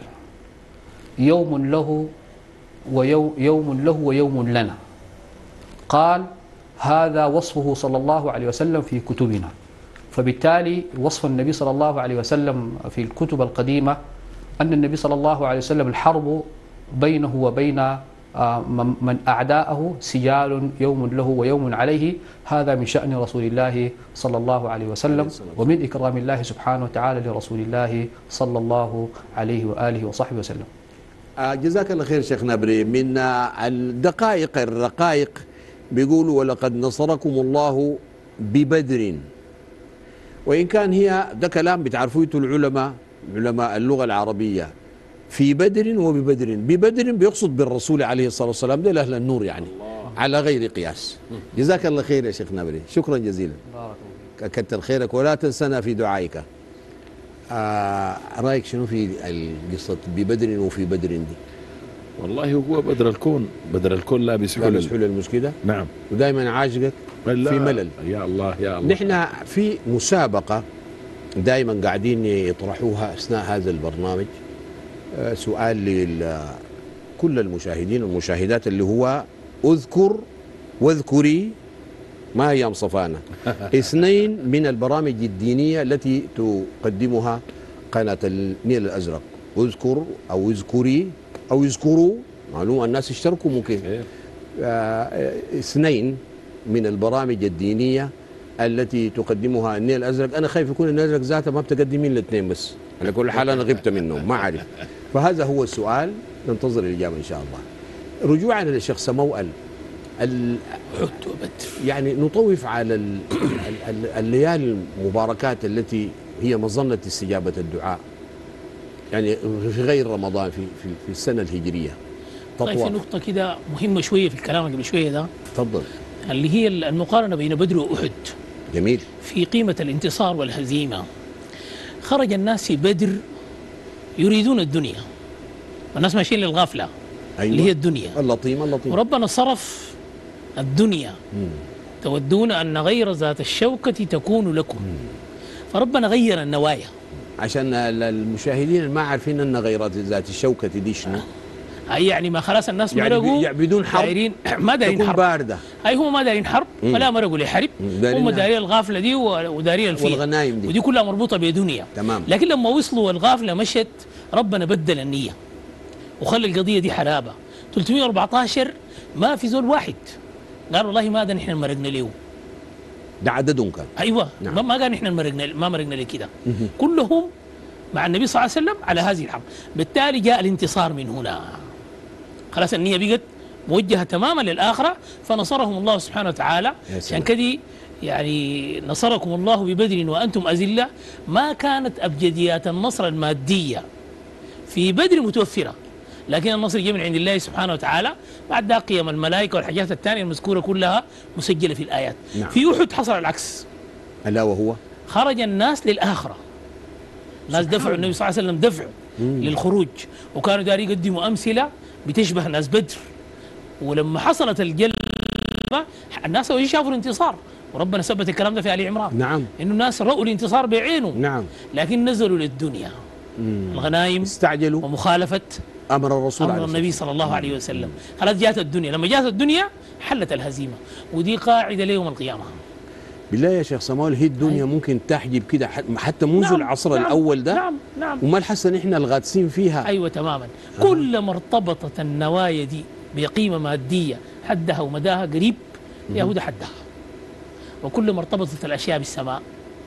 F: يوم له ويوم لنا. قال هذا وصفه صلى الله عليه وسلم في كتبنا. فبالتالي وصف النبي صلى الله عليه وسلم في الكتب القديمة أن النبي صلى الله عليه وسلم الحرب بينه وبين من أعداءه سجال يوم له ويوم عليه، هذا من شأن رسول الله صلى الله عليه وسلم ومن إكرام الله سبحانه وتعالى لرسول الله صلى الله عليه وآله وصحبه وسلم.
A: جزاك الله خير شيخ نابري. من الرقائق بيقولوا ولقد نصركم الله ببدر، وإن كان هي ده كلام بتعرفوه علماء اللغة العربية، في بدر وببدر. ببدر بيقصد بالرسول عليه الصلاة والسلام، ده أهل النور يعني على غير قياس. جزاك الله خير يا شيخ نابري، شكرا جزيلا، كتر خيرك ولا تنسنا في دعائك. رأيك شنو في القصة ببدر وفي بدر دي؟
B: والله هو بدر الكون لابس
A: حلل المشكلة.
B: نعم.
A: ودائما عاشقك في ملل.
B: يا الله يا الله.
A: نحن في مسابقة دائما قاعدين يطرحوها أثناء هذا البرنامج، سؤال لكل المشاهدين والمشاهدات، اللي هو اذكر واذكري ما هي مصفانا. 2 من البرامج الدينية التي تقدمها قناة النيل الأزرق، اذكر أو اذكري أو يذكروا، معلومة الناس اشتركوا ممكن. 2 من البرامج الدينية التي تقدمها النيل الأزرق. أنا خايف يكون النيل الأزرق ذاته ما بتقدمين الاثنين بس، على كل حال أنا غبت منهم ما أعرف. فهذا هو السؤال، ننتظر الإجابة إن شاء الله. رجوعا للشيخ سموأل، يعني نطوف على الليالي المباركات التي هي مظنة استجابة الدعاء، يعني في غير رمضان، في السنة الهجرية.
C: طيب في نقطة كده مهمة شوية في الكلام قبل شوية ده،
A: تفضل،
C: اللي هي المقارنة بين بدر وأحد.
A: جميل.
C: في قيمة الانتصار والهزيمة. خرج الناس في بدر يريدون الدنيا، والناس ماشيين للغافلة. أيوة. اللي هي الدنيا.
A: اللطيمة.
C: وربنا صرف الدنيا. تودون أن غير ذات الشوكة تكون لكم. فربنا غير النوايا
A: عشان المشاهدين ما عارفين أن غير ذات الشوكة دي شنو.
C: يعني ما خلاص الناس مرقوا
A: بدون حرب،
C: ما دارين حرب
A: باردة.
C: هم ما دارين حرب ولا مرقوا لحرب، هم دارين الغافلة دي ودارين الفيل
A: والغنايم دي،
C: ودي كلها مربوطة بدنيا.
A: تمام.
C: لكن لما وصلوا الغافلة مشت، ربنا بدل النية وخلى القضية دي حلابة. 314 ما في زول واحد قال والله ما ده نحن مرقنا له،
A: ده عددهم كان.
C: ايوه. نعم. ما قال نحن ما مرقنا لكده، كلهم مع النبي صلى الله عليه وسلم على هذه الحرب. بالتالي جاء الانتصار من هنا، خلاص النية بقت موجهة تماما للآخرة، فنصرهم الله سبحانه وتعالى. عشان كده يعني نصركم الله ببدر وأنتم أذلة. ما كانت أبجديات النصر المادية في بدر متوفرة، لكن النصر جاء من عند الله سبحانه وتعالى. بعد ذلك قيم الملائكة والحاجات الثانية المذكورة كلها مسجلة في الآيات. نعم. في أحد حصل العكس،
A: ألا وهو
C: خرج الناس للآخرة. الناس دفعوا النبي صلى الله عليه وسلم دفع للخروج، وكانوا داري يقدموا أمثلة بتشبه ناس بدر. ولما حصلت الجلبة الناس شافوا الانتصار، وربنا ثبت الكلام ده في آل عمران.
A: نعم.
C: إنه الناس رأوا الانتصار بعينهم.
A: نعم.
C: لكن نزلوا للدنيا. الغنايم
A: استعجلوا
C: ومخالفة
A: أمر الرسول
C: أمر النبي صلى الله عليه وسلم. خلاص جاءت الدنيا، لما جاءت الدنيا حلت الهزيمة، ودي قاعدة ليوم القيامة.
A: بالله يا شيخ سموال، هي الدنيا ممكن تحجب كده حتى منذ العصر الأول ده.
C: نعم.
A: وما الحسن إحنا الغادسين فيها.
C: أيوة تماما. كلما ارتبطت النوايا دي بقيمة مادية حدها ومداها قريب يهود حدها، وكلما ارتبطت الأشياء بالسماء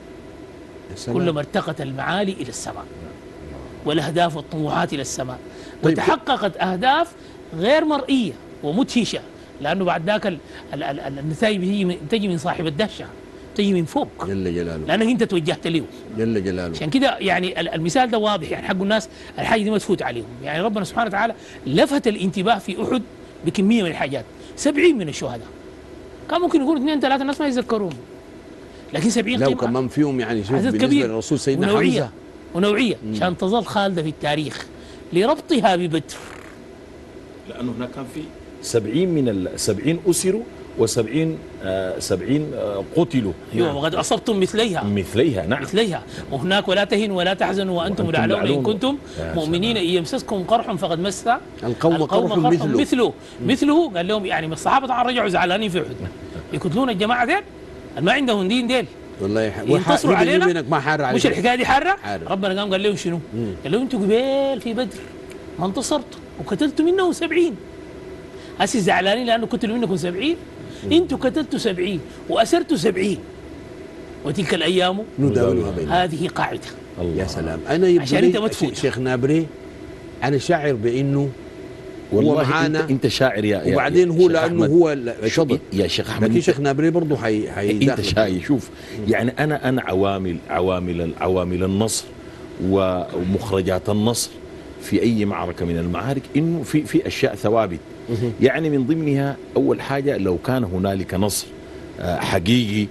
C: كلما ارتقت المعالي إلى السماء، والأهداف والطموحات إلى السماء. طيب. وتحققت أهداف غير مرئية ومدهشة، لأنه بعد ذاك النتائج تجي من صاحب الدهشة، تجي من فوق
A: جل جلاله،
C: لأنك أنت توجهت له
A: جل جلاله.
C: عشان كده يعني المثال ده واضح، يعني حق الناس الحاجة دي ما تفوت عليهم. يعني ربنا سبحانه وتعالى لفت الانتباه في أحد بكمية من الحاجات. 70 من الشهداء كان ممكن يكونوا 2 3 ناس ما يتذكرون، لكن 70
A: لو كمان فيهم يعني شوف بالنسبة للرسول سيدنا حمزة
C: ونوعية عشان تظل خالدة في التاريخ لربطها ببدر،
B: لأنه هناك كان في 70 من 70 أسروا و70 قتلوا.
C: ايوه. وقد أصبتم مثليها
B: نعم
C: مثليها. وهناك ولا تهنوا ولا تحزنوا وأنتم الأعلون إن كنتم مؤمنين، إن يمسسكم قرح فقد مس
A: القوم قرح مثله.
C: قال لهم يعني الصحابة طبعا رجعوا زعلانين في أحد، يقتلون الجماعه ديل ما عندهم دين ديل
A: والله
C: ينتصروا علينا.
A: منك ما حار عليك.
C: مش الحكايه دي حاره.
A: حارة.
C: ربنا قام قال لهم شنو؟ قال لهم انتوا قبيل في بدر ما انتصرتوا وقتلتوا منهم 70. هسه زعلانين لانه قتلوا منكم 70، انتوا قتلتوا 70 واسرتوا 70 وتلك الايام
A: نداولها بينهم.
C: هذه قاعده.
A: يا سلام. انا
C: عشان انت ما تفوت.
A: شيخ نابري انا شاعر بانه
B: والله
A: هو معانا
B: انت شاعر يا
A: وبعدين هو لانه هو
B: شوف يا شيخ احمد،
A: لكن شيخ نابري برضه
B: انت شاعر. شوف يعني انا عوامل النصر ومخرجات النصر في اي معركه من المعارك انه في اشياء ثوابت. يعني من ضمنها اول حاجه لو كان هنالك نصر حقيقي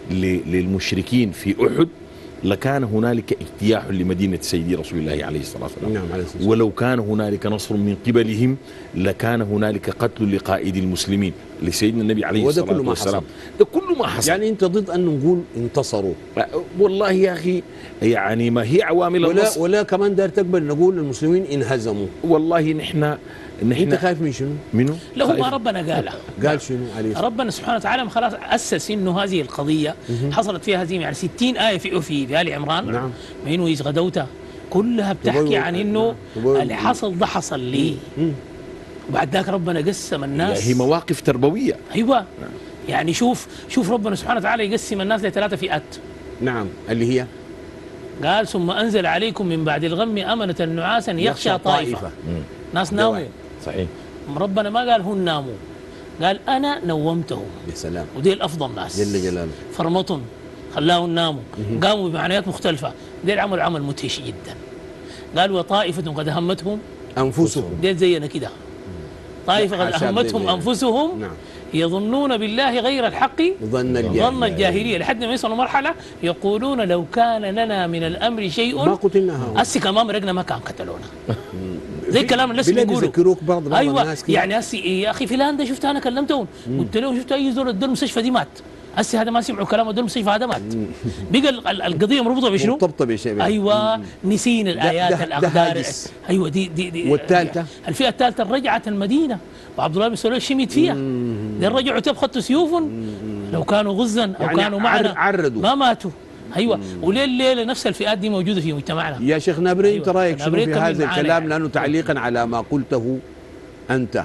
B: للمشركين في احد لكان هنالك اجتياح لمدينة سيدي رسول الله عليه الصلاة والسلام.
A: نعم عليه الصلاة والسلام.
B: ولو كان هنالك نصر من قبلهم لكان هنالك قتل لقائد المسلمين لسيدنا النبي عليه الصلاة والسلام. ده كل ما حصل.
A: يعني أنت ضد أن نقول انتصروا؟
B: والله يا أخي يعني ما هي عوامل النصر.
A: ولا كمان دار تقبل نقول المسلمين انهزموا؟
B: والله نحن
A: انت خايف من شنو؟
B: منه؟
C: له ما ربنا قاله.
A: قال شنو عليه؟
C: ربنا سبحانه وتعالى خلاص اسس انه هذه القضيه حصلت فيها هزيمه، يعني 60 ايه في ال عمران.
A: نعم.
C: من وإذ غدوت كلها بتحكي عن انه اللي حصل ده حصل ليه. وبعد ذاك ربنا قسم الناس.
B: هي مواقف تربويه.
C: ايوه. يعني شوف ربنا سبحانه وتعالى يقسم الناس لثلاثه فئات.
A: نعم اللي هي
C: قال ثم انزل عليكم من بعد الغم امنه نعاسا يخشى طائفه. ناس ناموا.
B: صحيح.
C: ربنا ما قال هم ناموا، قال انا نومتهم.
A: يا سلام.
C: ودي الافضل ناس
A: جل جلاله.
C: فرمطهم خلاهم ناموا، قاموا بمعنيات مختلفه. دي عمل عمل مدهش جدا. قال وطائفه قد همتهم
A: انفسهم.
C: دي زينا كده. طائفه قد همتهم انفسهم.
A: نعم.
C: يظنون بالله غير الحق ظن الجاهليه لحد ما يصلوا مرحله يقولون لو كان لنا من الامر شيء
A: ما قتلنا.
C: هسه كمان مرقنا ما كان قتلونا. زي الكلام اللي لسه بيقولوا.
A: بيذكروك بعض
C: أيوة
A: الناس كده.
C: يعني هسه يا اخي فلان ده شفت انا كلمته قلت له شفت اي زول ادى المستشفى دي مات. هسه هذا ما سمعوا كلامه ادى المستشفى هذا مات. بقى القضيه مربوطه بشنو؟
A: مرتبطه بشيء.
C: ايوه نسينا الايات الاقدار. ايوه دي
A: والثالثه
C: الفئه الثالثه رجعت المدينه وعبد الله بن سلول شمت فيها. دي رجعوا تبخطوا سيوف لو كانوا غزا او يعني كانوا معنا
A: عردوا
C: ما ماتوا. ايوه وليه الليله نفس الفئات دي موجوده في مجتمعنا.
A: يا شيخ نابري.
C: أيوة.
A: انت رايك شنو في هذا الكلام
C: يعني.
A: لانه تعليقا على ما قلته انت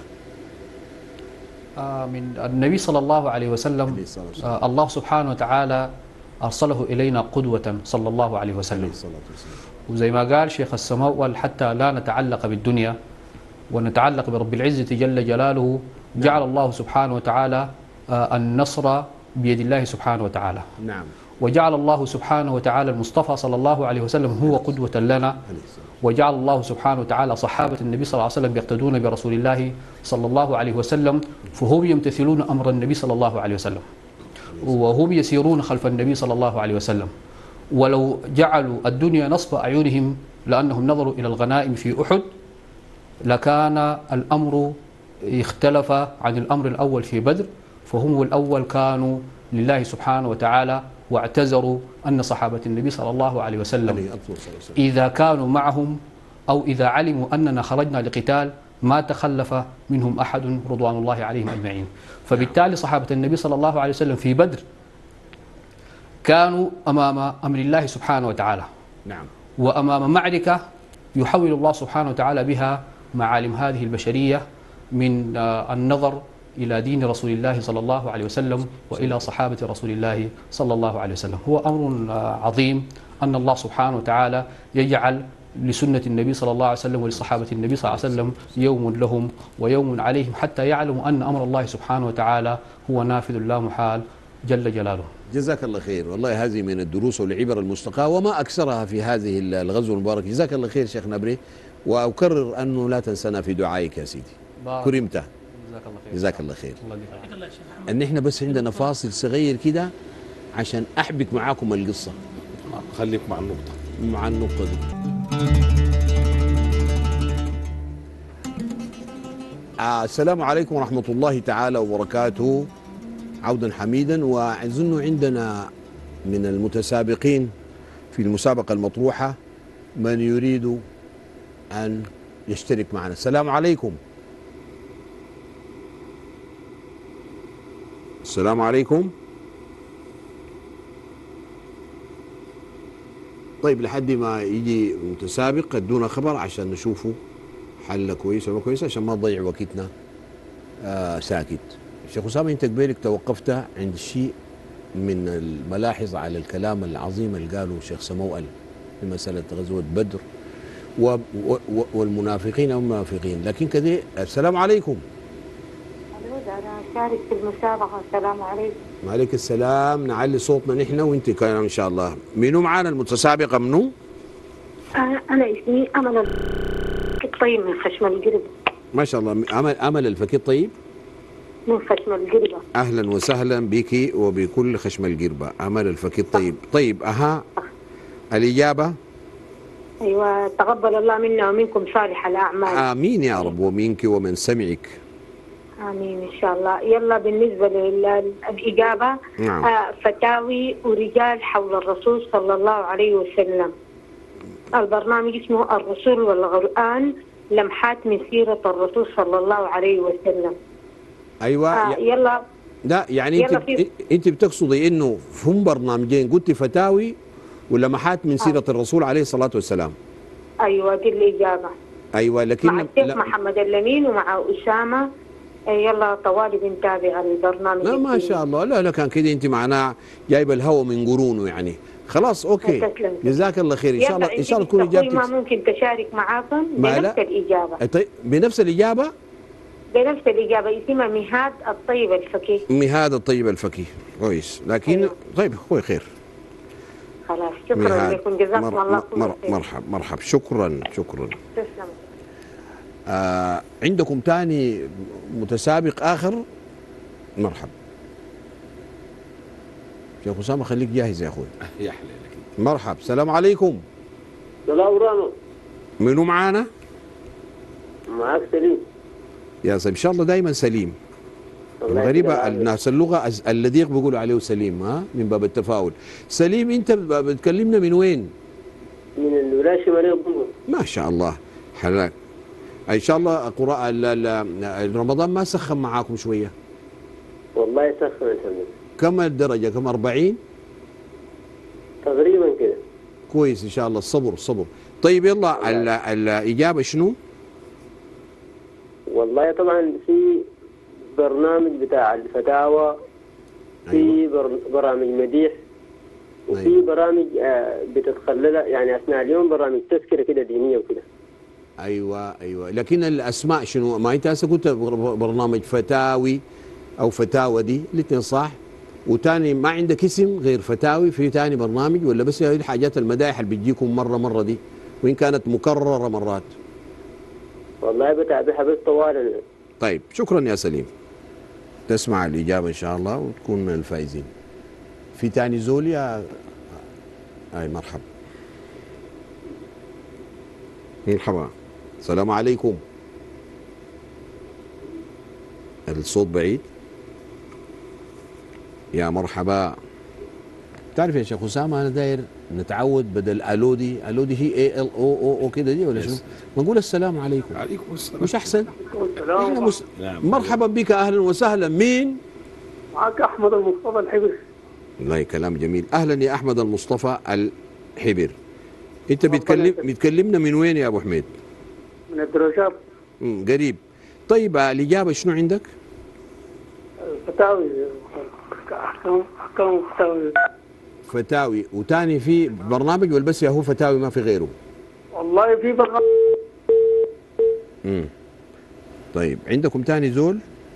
F: من النبي صلى الله عليه وسلم. الله سبحانه وتعالى ارسله الينا قدوه صلى الله عليه وسلم. وزي ما قال شيخ السماء حتى لا نتعلق بالدنيا ونتعلق برب العزة جل جلاله. جعل الله سبحانه وتعالى النصر بيد الله سبحانه وتعالى.
A: نعم.
F: وجعل الله سبحانه وتعالى المصطفى صلى الله عليه وسلم هو قدوة لنا. وجعل الله سبحانه وتعالى صحابة النبي صلى الله عليه وسلم يقتدون برسول الله صلى الله عليه وسلم، فهم يمتثلون أمر النبي صلى الله عليه وسلم وهم يسيرون خلف النبي صلى الله عليه وسلم. ولو جعلوا الدنيا نصب أعينهم لأنهم نظروا إلى الغنائم في أحد لكان الأمر اختلف عن الأمر الأول في بدر. فهم الأول كانوا لله سبحانه وتعالى واعتذروا أن صحابة النبي صلى الله عليه وسلم إذا كانوا معهم أو إذا علموا أننا خرجنا لقتال ما تخلف منهم أحد رضوان الله عليهم أجمعين. فبالتالي صحابة النبي صلى الله عليه وسلم في بدر كانوا أمام أمر الله سبحانه وتعالى.
A: نعم.
F: وأمام معركة يحول الله سبحانه وتعالى بها معالم هذه البشرية من النظر إلى دين رسول الله صلى الله عليه وسلم وإلى صحابة رسول الله صلى الله عليه وسلم. هو أمر عظيم أن الله سبحانه وتعالى يجعل لسنة النبي صلى الله عليه وسلم ولصحابة النبي صلى الله عليه وسلم يوم لهم ويوم عليهم حتى يعلموا أن أمر الله سبحانه وتعالى هو نافذ لا محال جل جلاله.
A: جزاك الله خير. والله هذه من الدروس والعبر المستقاة وما أكثرها في هذه الغزو المبارك. جزاك الله خير شيخ نابري، وأكرر أنه لا تنسنا في دعائك يا سيدي. كرمت. جزاك الله خير. ان احنا بس عندنا فاصل صغير كده عشان احبك معاكم القصه.
B: خليك مع النقطه
A: دي. السلام عليكم ورحمه الله تعالى وبركاته. عودا حميدا. واظن عندنا من المتسابقين في المسابقه المطروحه من يريد ان يشترك معنا. السلام عليكم. السلام عليكم. طيب لحد ما يجي متسابق ادونا خبر عشان نشوفه حل كويس ولا كويس عشان ما نضيع وقتنا ساكت. شيخ أسامة انت قبيلك توقفت عند شيء من الملاحظ على الكلام العظيم اللي قاله الشيخ سموأل في مسألة غزوة بدر والمنافقين والمنافقين، لكن كده السلام عليكم.
I: أنا أشارك في المسابقة. السلام عليكم.
A: وعليك السلام. نعلي صوتنا نحن وانت كان ان شاء الله. منو معانا المتسابقة منو؟
I: أنا اسمي أمل الطيب من خشم القربة.
A: ما شاء الله. أمل الفكي الطيب
I: من خشم القربة.
A: أهلا وسهلا بك وبكل خشم القربة. أمل الفكي الطيب. طيب الإجابة؟
I: أيوة. تقبل الله منا ومنكم صالح الأعمال.
A: آمين يا رب ومنك ومن سمعك.
I: آمين إن شاء الله. يلا بالنسبة للإجابة
A: نعم.
I: فتاوي ورجال حول الرسول صلى الله عليه وسلم. البرنامج اسمه الرسول والقرآن، لمحات من سيرة الرسول صلى الله عليه وسلم.
A: أيوة.
I: يلا.
A: لا يعني أنت بتقصدي إنه هم برنامجين، قلت فتاوي ولمحات من سيرة الرسول عليه الصلاة والسلام.
I: أيوة دي الإجابة.
A: أيوة لكن
I: مع الشيخ محمد اللمين ومع أسامة. يلا طوالي بنتابع البرنامج.
A: لا ما شاء الله. لا كان كده انت معناه جايبه الهوى من قرونه يعني. خلاص اوكي. جزاك الله خير. ان شاء الله تكون اجابتك.
I: ما ممكن تشارك معاكم بنفس الإجابة.
A: طيب بنفس الإجابة؟
I: بنفس الإجابة. اسمها مهاد الطيب الفكي.
A: مهاد الطيب الفكي. كويس لكن أيوة. طيب هو خير.
I: خلاص شكرا لكم. جزاكم الله خير.
A: مرحب. شكرا.
I: تسلم.
A: عندكم تاني متسابق آخر؟ مرحب. شيخ أسامة خليك جاهز يا أخوي.
B: يا حليلك.
A: مرحب. السلام عليكم.
J: سلام ورحمة.
A: منو معانا؟
J: معك سليم.
A: يا سلام. إن شاء الله دايما سليم. الغريبة الناس اللغة اللذيق بيقولوا عليه سليم من باب التفاؤل. سليم أنت بتكلمنا من وين؟
J: من الولاية الشمالية بنقول.
A: ما شاء الله. حلاك. ان شاء الله رمضان ما سخن معاكم شويه؟
J: والله سخن الحمد لله.
A: كم الدرجه؟ كم 40
J: تقريبا كده.
A: كويس ان شاء الله. الصبر. طيب يلا الاجابه شنو؟
J: والله طبعا في برنامج بتاع الفتاوى، في أيوة. برامج مديح، وفي أيوة. برامج بتتخلل يعني اثناء اليوم برامج تذكره كده دينيه وكده.
A: ايوه لكن الاسماء شنو؟ ما انت هسه قلت برنامج فتاوي او فتاوى، دي الاثنين صح، وتاني ما عندك اسم غير فتاوي في تاني برنامج، ولا بس هي الحاجات المدايح اللي بتجيكم مره دي وان كانت مكرره مرات؟
J: والله بتابعها بس طوال.
A: طيب شكرا يا سليم. تسمع الاجابه ان شاء الله وتكون من الفائزين. في تاني زول يا مرحبا. السلام عليكم. الصوت بعيد. يا مرحبا. تعرف يا شيخ أسامة أنا داير نتعود بدل ألو دي هي ALO كده دي ولا شنو؟ نقول السلام عليكم.
B: عليكم السلام.
A: مش أحسن؟ مرحبا بك. أهلا وسهلا. مين؟
J: معك أحمد المصطفى الحبر.
A: والله كلام جميل. أهلا يا أحمد المصطفى الحبر. أنت بتكلمنا من وين يا أبو حميد؟
J: من الدروشات.
A: قريب. طيب الإجابة شنو عندك؟
J: فتاوي. أحكام
A: فتاوي. وتاني في برنامج ولا بس هو فتاوي ما في غيره؟
J: والله في برنامج.
A: طيب عندكم تاني زول؟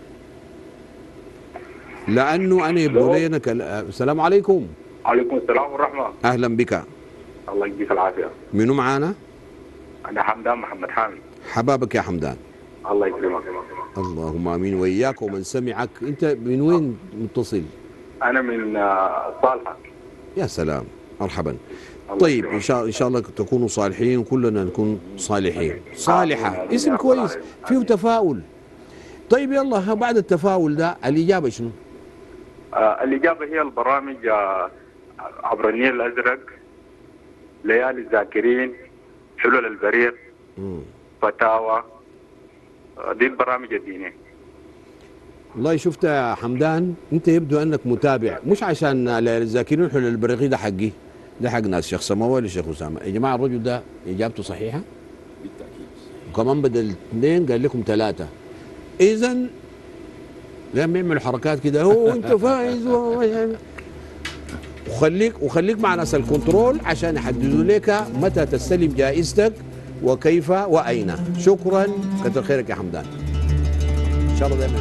A: لأنه أنا يبدو لي السلام عليكم.
K: عليكم السلام والرحمة.
A: أهلا بك.
K: الله يديك العافية.
A: منو معانا؟
K: أنا حمدان محمد حامد.
A: حبابك يا حمدان.
K: الله يكرمك.
A: اللهم امين وإياك ومن سمعك. انت من وين متصل؟
K: انا من صالحة.
A: يا سلام. مرحبا. طيب ان شاء الله تكونوا صالحين وكلنا نكون صالحين. صالحة اسم كويس فيه تفاؤل. طيب يلا بعد التفاؤل ده الإجابة شنو؟
K: الإجابة هي البرامج عبر النيل الأزرق، ليالي الذاكرين، حلول البريق، فتاوى، دي البرامج الدينية.
A: والله شفت يا حمدان، انت يبدو انك متابع، مش عشان الذاكرين حول البريقي ده حقي، ده حق ناس شيخ سماوي للشيخ اسامه. يا جماعه الرجل ده اجابته صحيحه
B: بالتاكيد،
A: وكمان بدل 2 قال لكم 3. اذا لما يعملوا حركات كده هو انت فايز وخليك مع ناس الكنترول عشان يحددوا لك متى تستلم جائزتك وكيف واين. شكرا، كثر خيرك يا حمدان، ان شاء الله دائما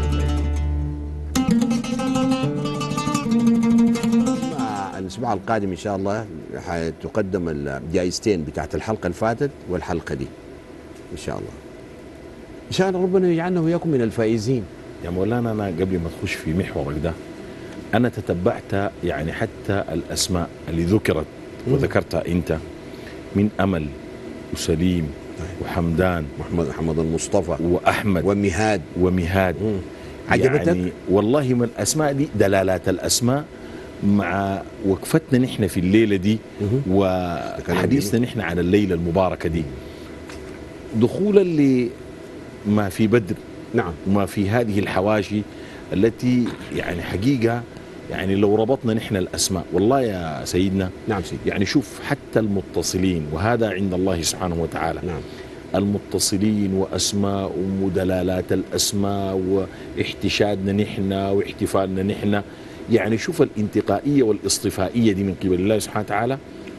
A: الاسبوع القادم ان شاء الله حتقدم الجائزتين بتاعت الحلقه اللي فاتت والحلقه دي ان شاء الله. ان شاء الله ربنا يجعلنا وياكم من الفائزين.
B: يا مولانا انا قبل ما تخش في محورك ده، انا تتبعت يعني حتى الاسماء اللي ذكرت وذكرتها انت من امل وسليم وحمدان
A: محمد المصطفى
B: واحمد ومهاد
A: عجبتك؟
B: يعني والله من الاسماء دي دلالات الاسماء مع وقفتنا نحن في الليله دي وحديثنا نحن عن الليله المباركه دي، دخولا لما في بدر،
A: نعم،
B: وما في هذه الحواشي التي يعني حقيقه يعني لو ربطنا نحن الاسماء والله يا سيدنا،
A: نعم سيدي،
B: يعني شوف حتى المتصلين، وهذا عند الله سبحانه وتعالى،
A: نعم،
B: المتصلين واسماء ودلالات الاسماء واحتشادنا نحن واحتفالنا نحن، يعني شوف الانتقائيه والاصطفائيه دي من قبل الله سبحانه وتعالى.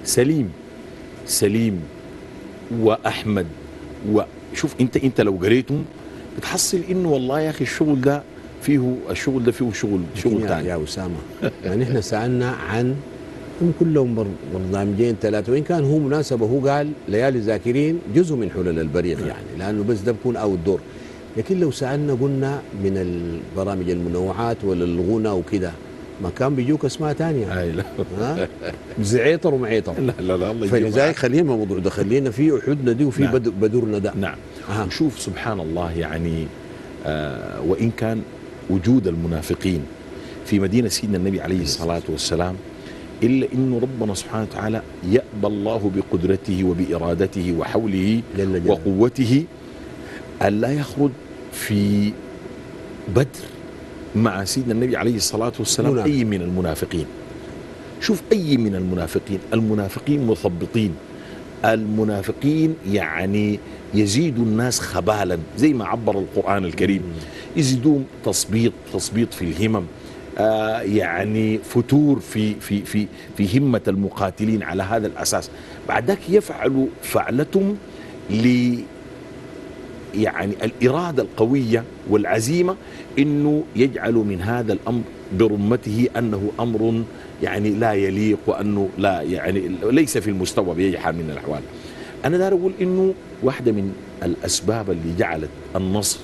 B: سليم واحمد، وشوف انت لو قريتهم بتحصل انه والله يا اخي الشغل ده فيه شغل ثاني
A: يا اسامه. يعني احنا سالنا عن كلهم برنامجين 3، وان كان هو مناسبه، هو قال ليالي الذاكرين جزء من حلل البريق يعني، لانه بس ده بكون او الدور. لكن لو سالنا قلنا من البرامج المنوعات ولا الغنى وكده، ما كان بيجوك اسماء ثانيه.
B: اي لا
A: زعيطر ومعيطر.
B: لا الله
A: فلذلك خلينا الموضوع ده، خلينا في احدنا دي وفي
B: نعم.
A: بدورنا ده.
B: نعم. شوف سبحان الله يعني وان كان وجود المنافقين في مدينه سيدنا النبي عليه الصلاه والسلام، الا انه ربنا سبحانه وتعالى يأبى الله بقدرته وبارادته وحوله وقوته الا يخرج في بدر مع سيدنا النبي عليه الصلاة والسلام أي من المنافقين. شوف أي من المنافقين مثبطين، المنافقين يعني يزيدوا الناس خبالا زي ما عبر القرآن الكريم، يزيدون تثبيط في الهمم، يعني فتور في همة المقاتلين على هذا الأساس. بعد ذلك يفعلوا فعلتهم يعني الإرادة القوية والعزيمة إنه يجعلوا من هذا الأمر برمته أنه أمر يعني لا يليق، وأنه لا يعني ليس في المستوى بأي حال من الأحوال. أنا دار أقول إنه واحدة من الأسباب اللي جعلت النصر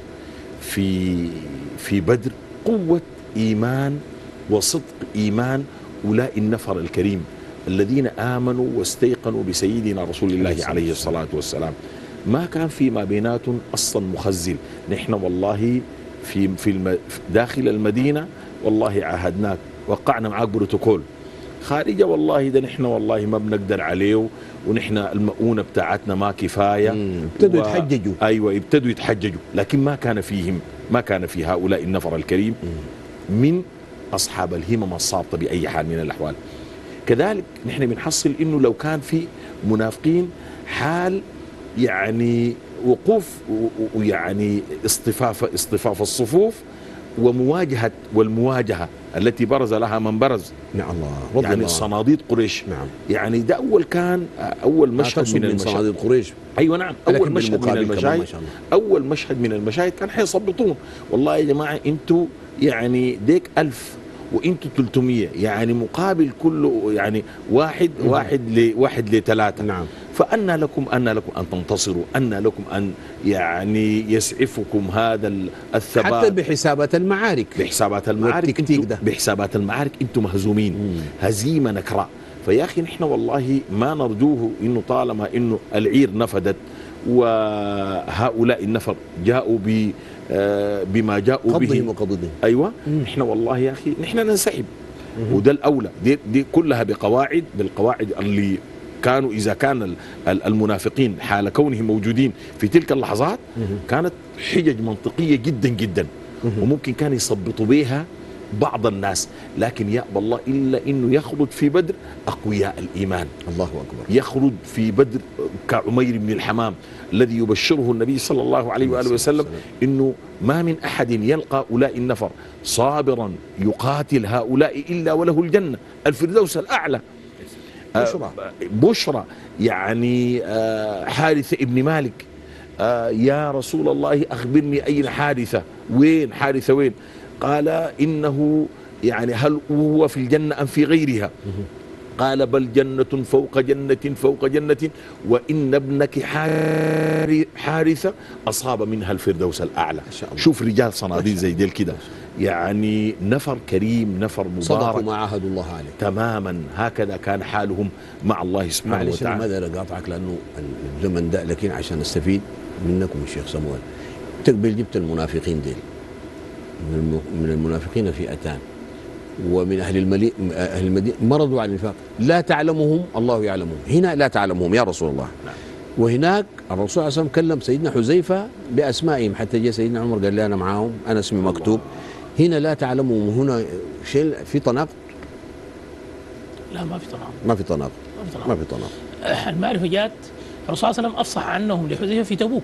B: في بدر قوة إيمان وصدق إيمان أولئك النفر الكريم الذين آمنوا واستيقنوا بسيدنا رسول الله عليه الصلاة والسلام. ما كان فيما بيناتهم أصلا مخزل. نحن والله في داخل المدينة والله عاهدناك، وقعنا معاك بروتوكول. خارجة والله ده نحن والله ما بنقدر عليه، ونحن المؤونة بتاعتنا ما كفاية.
A: ابتدوا يتحججوا.
B: أيوة ابتدوا يتحججوا، لكن ما كان في هؤلاء النفر الكريم من أصحاب الهمم الصابطة بأي حال من الأحوال. كذلك نحن بنحصل إنه لو كان في منافقين حال يعني وقوف ويعني اصطفاف الصفوف والمواجهة التي برز لها من برز.
A: نعم الله
B: يعني صناديد قريش.
A: نعم.
B: يعني ده أول مشهد من
A: صناديد قريش.
B: أيوة نعم، أول مشهد من المشاهد كان حيصبطون. والله يا جماعة انتوا يعني ديك 1000 وانتوا 300، يعني مقابل كله يعني واحد ل3.
A: نعم.
B: فأنى لكم أن تنتصروا، أنى لكم أن يعني يسعفكم هذا الثبات.
A: حتى بحسابات المعارك
B: بحسابات المعارك انتم مهزومين هزيمة نكراء. فيا أخي نحن والله ما نرجوه إنه طالما إنه العير نفدت وهؤلاء النفر جاءوا بما جاءوا به
A: وقضهم.
B: أيوة. نحن والله يا أخي نحن ننسحب، وده الأولى. دي كلها بالقواعد اللي كانوا إذا كان المنافقين حال كونهم موجودين في تلك اللحظات كانت حجج منطقية جدا جدا، وممكن كان يثبطوا بها بعض الناس، لكن يأبى الله إلا أنه يخلد في بدر أقوياء الإيمان.
A: الله أكبر.
B: يخلد في بدر كعمير بن الحمام الذي يبشره النبي صلى الله عليه وآله وسلم أنه ما من أحد يلقى هؤلاء النفر صابرا يقاتل هؤلاء إلا وله الجنة الفردوس الأعلى. بشرى يعني حارثة ابن مالك يا رسول الله أخبرني أين حارثة، وين حارثة وين؟ قال إنه يعني هل هو في الجنة أم في غيرها؟ قال بل جنة فوق جنة فوق جنة، وإن ابنك حارثة أصاب منها الفردوس الأعلى. شوف رجال صناديل زي ديل كده، يعني نفر كريم، نفر مبارك،
A: صدقوا ما عاهدوا الله عليه
B: تماما. هكذا كان حالهم مع الله سبحانه وتعالى.
A: معلش أنا ما أقاطعك لأنه الزمن ده، لكن عشان نستفيد منكم الشيخ سموال، تقبل جبت المنافقين ديل، من المنافقين فئتان، ومن أهل المدينة مرضوا على النفاق، لا تعلمهم الله يعلمهم. هنا لا تعلمهم يا رسول الله. وهناك الرسول صلى الله عليه وسلم كلم سيدنا حذيفة بأسمائهم، حتى جاء سيدنا عمر قال لي أنا معاهم، أنا اسمي مكتوب. هنا لا تعلمهم، وهنا شيء في تناقض.
C: لا ما في تناقض،
A: ما في تناقض، ما في تناقض.
C: المعرفة جاءت الرسول صلى الله عليه وسلم أفصح عنهم لحذيفة في تبوك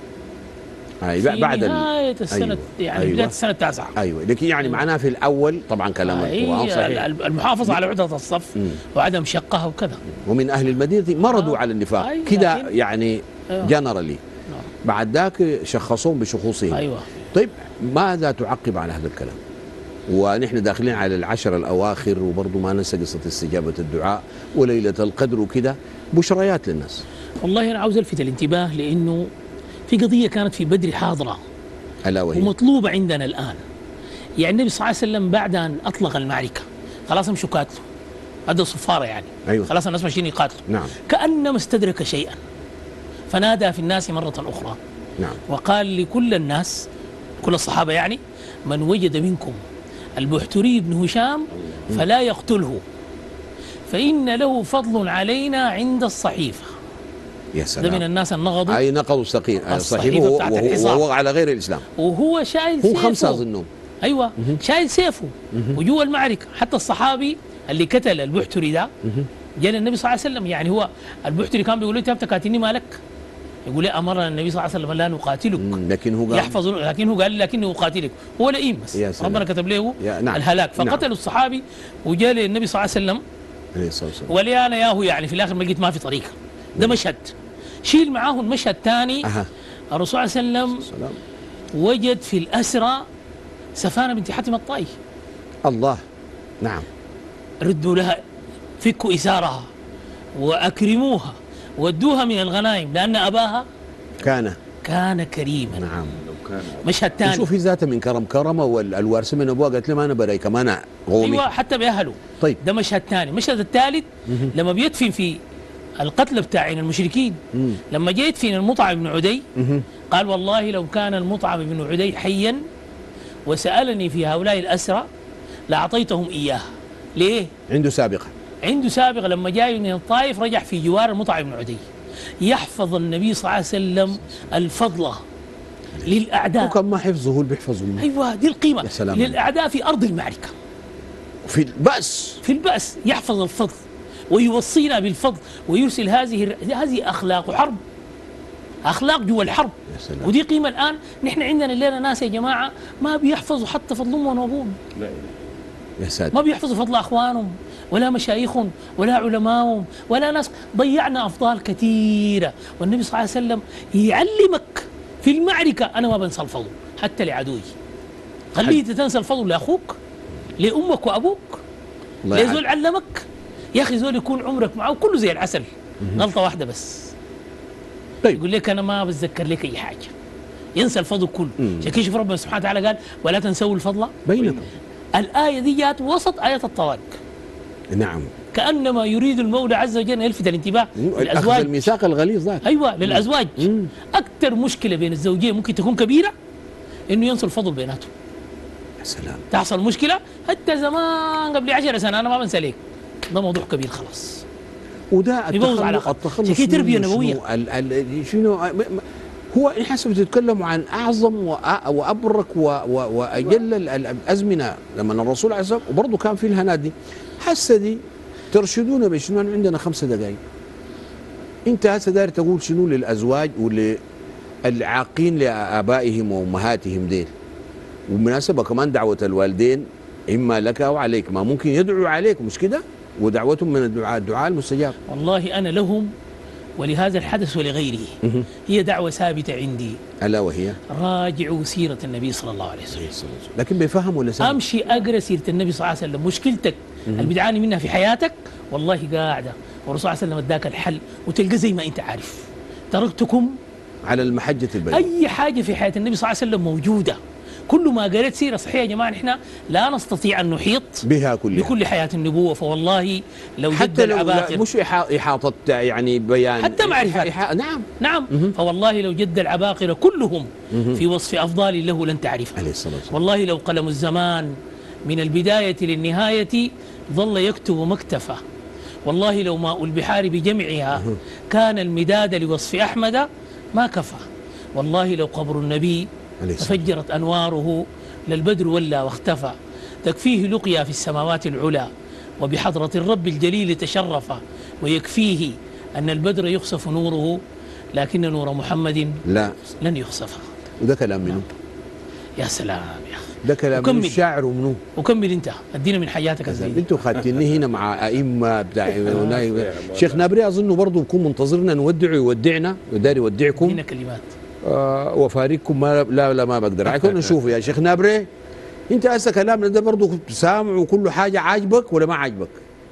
A: بعد
C: نهاية السنة. أيوة. يعني بداية السنة التاسعة.
A: أيوة، لكن يعني معناه في الأول طبعا كلام القرآن صحيح،
C: المحافظة على عدة الصف وعدم شقها وكذا.
A: ومن أهل المدينة مرضوا على النفاق.
C: أيوة
A: كده يعني جنرالي. بعد ذاك شخصوهم بشخوصهم.
C: أيوة.
A: طيب ماذا تعقب على هذا الكلام؟ ونحن داخلين على العشر الأواخر، وبرضه ما ننسى قصة استجابة الدعاء وليلة القدر وكده، بشريات للناس.
C: والله أنا عاوز ألفت الانتباه لأنه في قضية كانت في بدر حاضرة
A: ألا وهي
C: ومطلوبة عندنا الآن. يعني النبي صلى الله عليه وسلم بعد أن أطلق المعركة خلاص امشوا قاتلوا، أدوا صفارة يعني.
A: أيوة.
C: خلاص الناس ماشيين يقاتلوا.
A: نعم.
C: كأنما استدرك شيئا فنادى في الناس مرة أخرى.
A: نعم.
C: وقال لكل الناس، كل الصحابة يعني، من وجد منكم البحتري بن هشام فلا يقتله فإن له فضل علينا عند الصحيفة.
A: يا سلام.
C: ده من الناس النغضوا،
A: أي نقضوا الصحيفة وهو على غير الإسلام،
C: وهو شايل سيفه.
A: هم 5 أظنهم.
C: أيوة شايل سيفه وجوا المعركة. حتى الصحابي اللي قتل البحتري ده جاء النبي صلى الله عليه وسلم. يعني هو البحتري كان بيقول له أنت بتقاتلني مالك؟ يقول لي أمرنا النبي صلى الله عليه وسلم لا نقاتلك،
A: لكن هو
C: يحفظ، لكن هو قال لكنه أقاتلك، هو لئيم بس ربنا كتب له
A: نعم.
C: الهلاك. فقتلوا الصحابي وجاء للنبي صلى الله عليه وسلم ولي أنا ياهو، يعني في الآخر ما لقيت ما في طريقة. ده مشهد. شيل معاه المشهد الثاني. الرسول صلى الله عليه وسلم وجد في الأسرى سفانة بنت حاتم الطائي.
A: الله. نعم.
C: ردوا لها، فكوا إسارها وأكرموها وادوها من الغنائم لأن أباها كان كريما.
A: نعم.
C: مشهد ثاني.
A: شوف ذاته من كرمه، والوارثة من أبوها قالت له ما أنا برايك ما أنا غومي.
C: أيوة حتى بأهله.
A: طيب
C: ده مشهد ثاني. المشهد الثالث لما بيدفن في القتل بتاعين المشركين، لما جاء يدفن المطعم بن عدي قال والله لو كان المطعم بن عدي حيا وسألني في هؤلاء الأسرى لأعطيتهم إياها. ليه؟
A: عنده سابقة.
C: عنده سابقة. لما جاء من الطائف رجع في جوار المطعم بن عدي. يحفظ النبي صلى الله عليه وسلم الفضل للأعداء.
A: وكم ما حفظه اللي بيحفظه.
C: أيوة دي القيمة للأعداء في أرض المعركة،
A: في البأس.
C: في البأس يحفظ الفضل ويوصينا بالفضل ويرسل هذه أخلاق حرب، أخلاق جوا الحرب. ودي قيمة الآن نحن عندنا الليلة ناس يا جماعة ما بيحفظوا حتى فضل أمهم وأبوهم.
A: يا ساتر.
C: ما بيحفظوا فضل أخوانهم ولا مشايخهم ولا علمائهم ولا ناس. ضيعنا أفضال كثيرة. والنبي صلى الله عليه وسلم يعلمك في المعركة أنا ما بنسى الفضل حتى لعدوي. خليه تنسى الفضل لأخوك لأمك وأبوك. لزول علمك يا أخي زول يكون عمرك معه كله زي العسل، غلطة واحدة بس.
A: طيب.
C: يقول لك أنا ما بتذكر لك أي حاجة، ينسى الفضل كله. عشان شوف ربنا سبحانه وتعالى قال ولا تنسوا الفضل
A: بينكم.
C: الآية دي جاءت وسط آية الطلاق.
A: نعم.
C: كأنما يريد المولى عز وجل أن يلفت الانتباه للأزواج.
A: أخذ الميثاق الغليظ ذاك.
C: أيوة للأزواج. أكثر مشكلة بين الزوجين ممكن تكون كبيرة إنه ينسوا الفضل بيناتهم.
A: يا سلام.
C: تحصل مشكلة حتى زمان قبل 10 سنة أنا ما بنسى ليك. ده موضوع كبير خلاص.
A: وده التخلص
C: شكل تربية نبوية.
A: شنو هو إن حسب تتكلموا عن أعظم وأبرك وأجل الأزمنة لما الرسول عليه الصلاة والسلام وبرضه كان في الهنادي هسه دي ترشدونا بشنو؟ عندنا 5 دقائق. أنت هسه داير تقول شنو للأزواج وللعاقين لآبائهم وأمهاتهم ديل؟ وبمناسبة كمان دعوة الوالدين إما لك أو عليك، ما ممكن يدعوا عليك مش كده؟ ودعوتهم من الدعاء المستجاب.
C: والله أنا لهم ولهذا الحدث ولغيره هي دعوة ثابتة عندي،
A: ألا وهي
C: راجعوا سيرة النبي صلى الله عليه وسلم.
A: لكن بيفهم ولا سامع؟
C: أمشي أقرأ سيرة النبي صلى الله عليه وسلم. مشكلتك اللي بتعاني منها في حياتك والله قاعدة والرسول صلى الله عليه وسلم اداك الحل وتلقى زي ما أنت عارف. تركتكم
A: على المحجة البيضاء.
C: أي حاجة في حياة النبي صلى الله عليه وسلم موجودة. كل ما قريت سيرة صحيحة يا جماعة نحن لا نستطيع أن نحيط
A: بها كلها
C: بكل حياة النبوة. فوالله لو
A: حتى
C: جد
A: لو
C: العباقرة
A: مش إحاطة يعني بيان
C: حتى معرفة نعم فوالله لو جد العباقرة كلهم في وصف أفضال له لن تعرفه
A: عليه الصلاة والسلام.
C: والله لو قلم الزمان من البداية للنهاية ظل يكتب ما اكتفى. والله لو ماء البحار بجمعها كان المداد لوصف أحمد ما كفى. والله لو قبر النبي تفجرت أنواره للبدر ولا واختفى. تكفيه لقيا في السماوات العلى وبحضرة الرب الجليل تشرف. ويكفيه أن البدر يخسف نوره لكن نور محمد لن يخسف.
A: وده كلام منه؟
C: يا سلام يا أخي
A: ده كلام من الشاعر ومنه.
C: وكمل انت ادينا من حياتك ازاي.
A: انتوا خدتني هنا مع ائمه بتاع شيخ نابري اظن برضه بكون منتظرنا نودعه يودعنا وداري يودعكم.
C: هنا كلمات
A: وفارقكم ما ما بقدر عليكم نشوفه يا شيخ نابري. انت هسه كلامنا ده برضه كنت سامع وكل حاجه عاجبك ولا ما عاجبك؟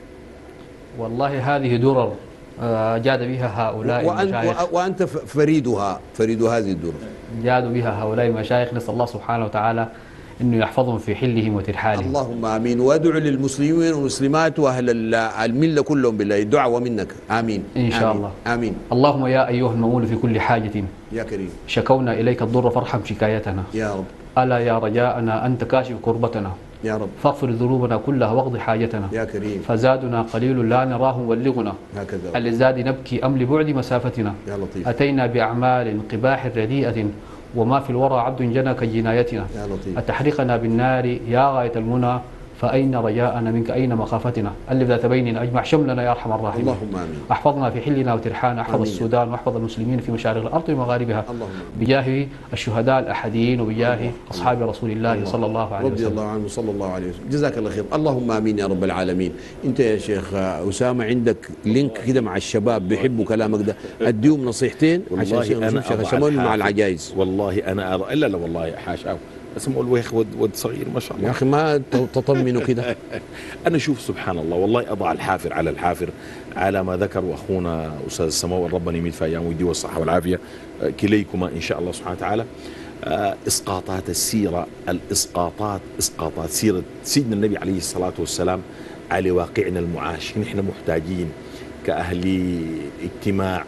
F: والله هذه درر جاد بها هؤلاء المشايخ
A: وانت فريد هذه الدرر.
F: جادوا بها هؤلاء المشايخ. نسال الله سبحانه وتعالى انه يحفظهم في حلهم وترحالهم.
A: اللهم امين. وادعو للمسلمين والمسلمات واهل المله كلهم بالله دعوه منك. امين
F: ان شاء الله.
A: امين.
F: اللهم يا ايها الممول في كل حاجه
A: يا كريم
F: شكونا اليك الضر فارحم شكايتنا
A: يا رب.
F: الا يا رجاءنا انت كاشف كربتنا
A: يا رب.
F: فاغفر ذنوبنا كلها واقض حاجتنا
A: يا كريم.
F: فزادنا قليل لا نراه مبلغنا
A: هكذا.
F: للزاد نبكي ام لبعد مسافتنا
A: يا لطيف.
F: اتينا باعمال قباح رديئه وما في الورى عبد جنى كجنايتنا.
A: يا لطيف.
F: أتحرقنا بالنار يا غاية المنى فأين رجاءنا منك أين مخافتنا. ألف ذات بيننا أجمع شملنا يا أرحم الراحمين.
A: اللهم آمين.
F: أحفظنا في حلنا وترحانا. أحفظ السودان وأحفظ المسلمين في مشارق الأرض ومغاربها.
A: اللهم
F: بجاه الشهداء الأحديين وبجاه أصحاب رسول الله صلى الله عليه وسلم.
A: رضي الله عنه صلى الله عليه وسلم. جزاك الله خير. اللهم آمين يا رب العالمين. أنت يا شيخ أسامة عندك لينك كده مع الشباب بيحبوا كلامك ده أديهم نصيحتين عشان شيخ شمال مع العجائز.
B: والله أنا أرى لا والله حاشا اسمه الويخ ود صغير ما شاء الله
A: يا أخي ما تطمنوا كده.
B: أنا شوف سبحان الله والله أضع الحافر على الحافر على ما ذكر أخونا أستاذ السماوي ربنا يميت في أيام ويديه والصحة والعافية كليكما إن شاء الله سبحانه وتعالى. إسقاطات السيرة إسقاطات سيرة سيدنا النبي عليه الصلاة والسلام على واقعنا المعاش. نحن محتاجين كأهل اجتماع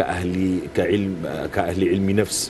B: كأهل علم نفس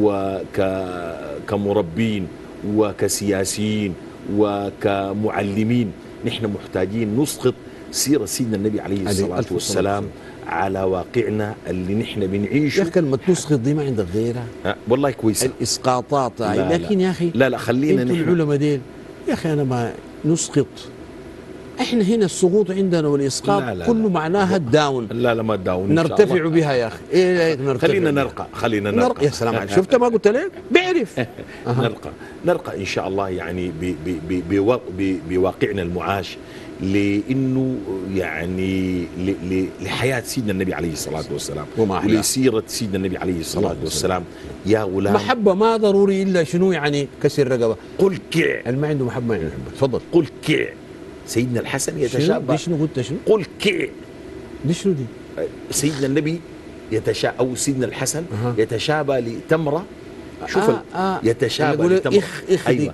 B: وكمربين وكسياسيين وكمعلمين نحن محتاجين نسقط سيرة سيدنا النبي عليه الصلاة والسلام على واقعنا اللي نحن بنعيشه.
A: يا أخي كلمة نسقط دي ما عندك غيرها
B: والله كويسة
A: الإسقاطات لكن يا أخي
B: لا خلينا
A: نحن العلماء ديل يا أخي أنا ما نسقط. احنا هنا السقوط عندنا والاسقاط كله معناها الداون.
B: لا ما الداون
A: نرتفع بها يا اخي. ايه نرتفع
B: خلينا نرقى
A: يا سلام عليك. شفت ما قلت لك بيعرف.
B: نرقى ان شاء الله يعني بواقعنا المعاش لانه يعني لحياه سيدنا النبي عليه الصلاه والسلام ولسيره سيدنا النبي عليه الصلاه والسلام. يا غلام
A: محبه ما ضروري الا شنو يعني كسر رقبه.
B: قل كع
A: اللي ما عنده محبه ما عنده محبه. تفضل.
B: قل كع سيدنا الحسن يتشابه.
A: شنو قلت شنو؟
B: قل كع
A: دي شنو دي؟
B: سيدنا النبي او سيدنا الحسن يتشابه لتمره. شوف يتشابه لتمره.
A: ايوه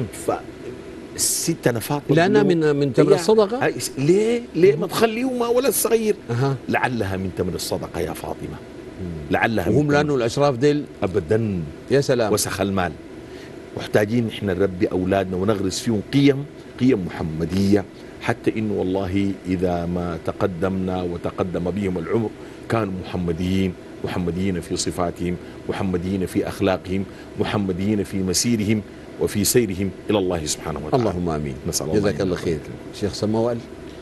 B: الست نفاطمه
A: لانها من تمر الصدقه.
B: ليه ما تخليهما ولا الصغير لعلها من تمر الصدقه يا فاطمه. لعلها
A: وهم لانه الاشراف ديل
B: ابدا
A: يا سلام
B: وسخ المال. محتاجين احنا نربي اولادنا ونغرس فيهم قيم محمديه حتى انه والله اذا ما تقدمنا وتقدم بهم العمر كانوا محمديين محمديين في صفاتهم، محمديين في أخلاقهم، محمديين في مسيرهم وفي سيرهم إلى الله سبحانه وتعالى.
A: اللهم آمين.
B: نسأل الله
A: جزاك الله خير. شيخ سموال،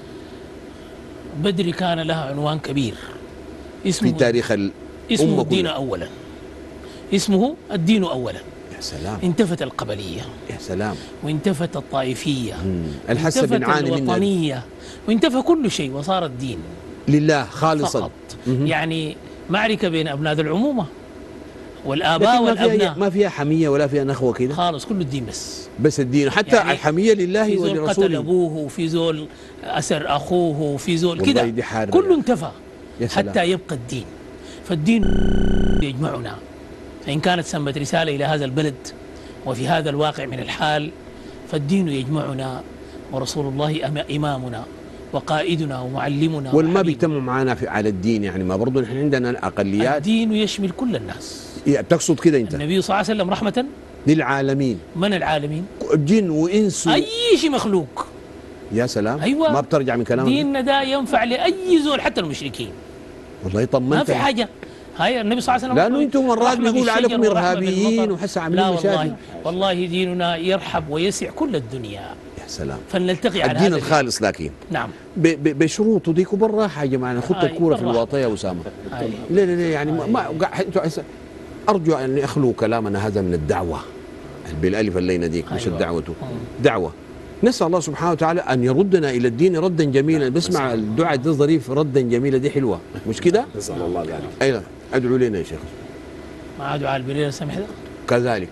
C: بدر كان لها عنوان كبير
A: في تاريخ
C: اسمه الدين أولا. اسمه الدين أولا.
A: يا سلام.
C: انتفت القبلية،
A: يا سلام،
C: وانتفت الطائفية،
A: الحسب
C: وانتفت الوطنية، وانتفى كل شيء، وصار الدين
A: لله خالصا
C: فقط. يعني معركة بين أبناء العمومة والآباء والأبناء،
A: ما فيها حمية ولا فيها نخوة كده
C: خالص، كل الدين بس
A: الدين، حتى يعني الحمية لله
C: في زول
A: ولرسوله.
C: قتل أبوه، وفي زول أسر أخوه، وفي زول كده، كله انتفى حتى يبقى الدين. فالدين يجمعنا، فإن كانت سمت رسالة إلى هذا البلد وفي هذا الواقع من الحال، فالدين يجمعنا، ورسول الله إمامنا وقائدنا ومعلمنا.
A: والما بيتموا معانا على الدين، يعني ما برضو نحن عندنا أقليات.
C: الدين يشمل كل الناس.
A: تقصد كده أنت؟
C: النبي صلى الله عليه وسلم رحمة
A: للعالمين.
C: من العالمين؟
A: جن وإنس،
C: أي شيء مخلوق.
A: يا سلام.
C: أيوة،
A: ما بترجع من كلامك.
C: ديننا ده ينفع لأي زول، حتى المشركين.
A: والله طمنت،
C: ما في حاجة. هاي النبي صلى الله عليه وسلم،
A: لأنه أنتم مرات بيقول عليكم إرهابيين وحس عاملين مشاكل.
C: والله ديننا يرحب ويسع كل الدنيا.
A: يا سلام.
C: فلنلتقي على
A: الدين الخالص، لكن
C: نعم
A: بشروطه ديك بالراحة يا جماعة. خط الكورة في الواطية يا أسامة. لا يعني ما أرجو أن يخلوا كلامنا هذا من الدعوة بالألف اللينة ديك، مش الدعوة، دعوة. نسأل الله سبحانه وتعالى أن يردنا إلى الدين ردا جميلا. بسمع الدعاء ده ظريف، ردا جميلا، دي حلوة، مش كده؟
B: نسأل الله ذلك.
A: أيضا أدعو لنا يا شيخ.
C: مع دعاء البليل السمح ده
A: كذلك.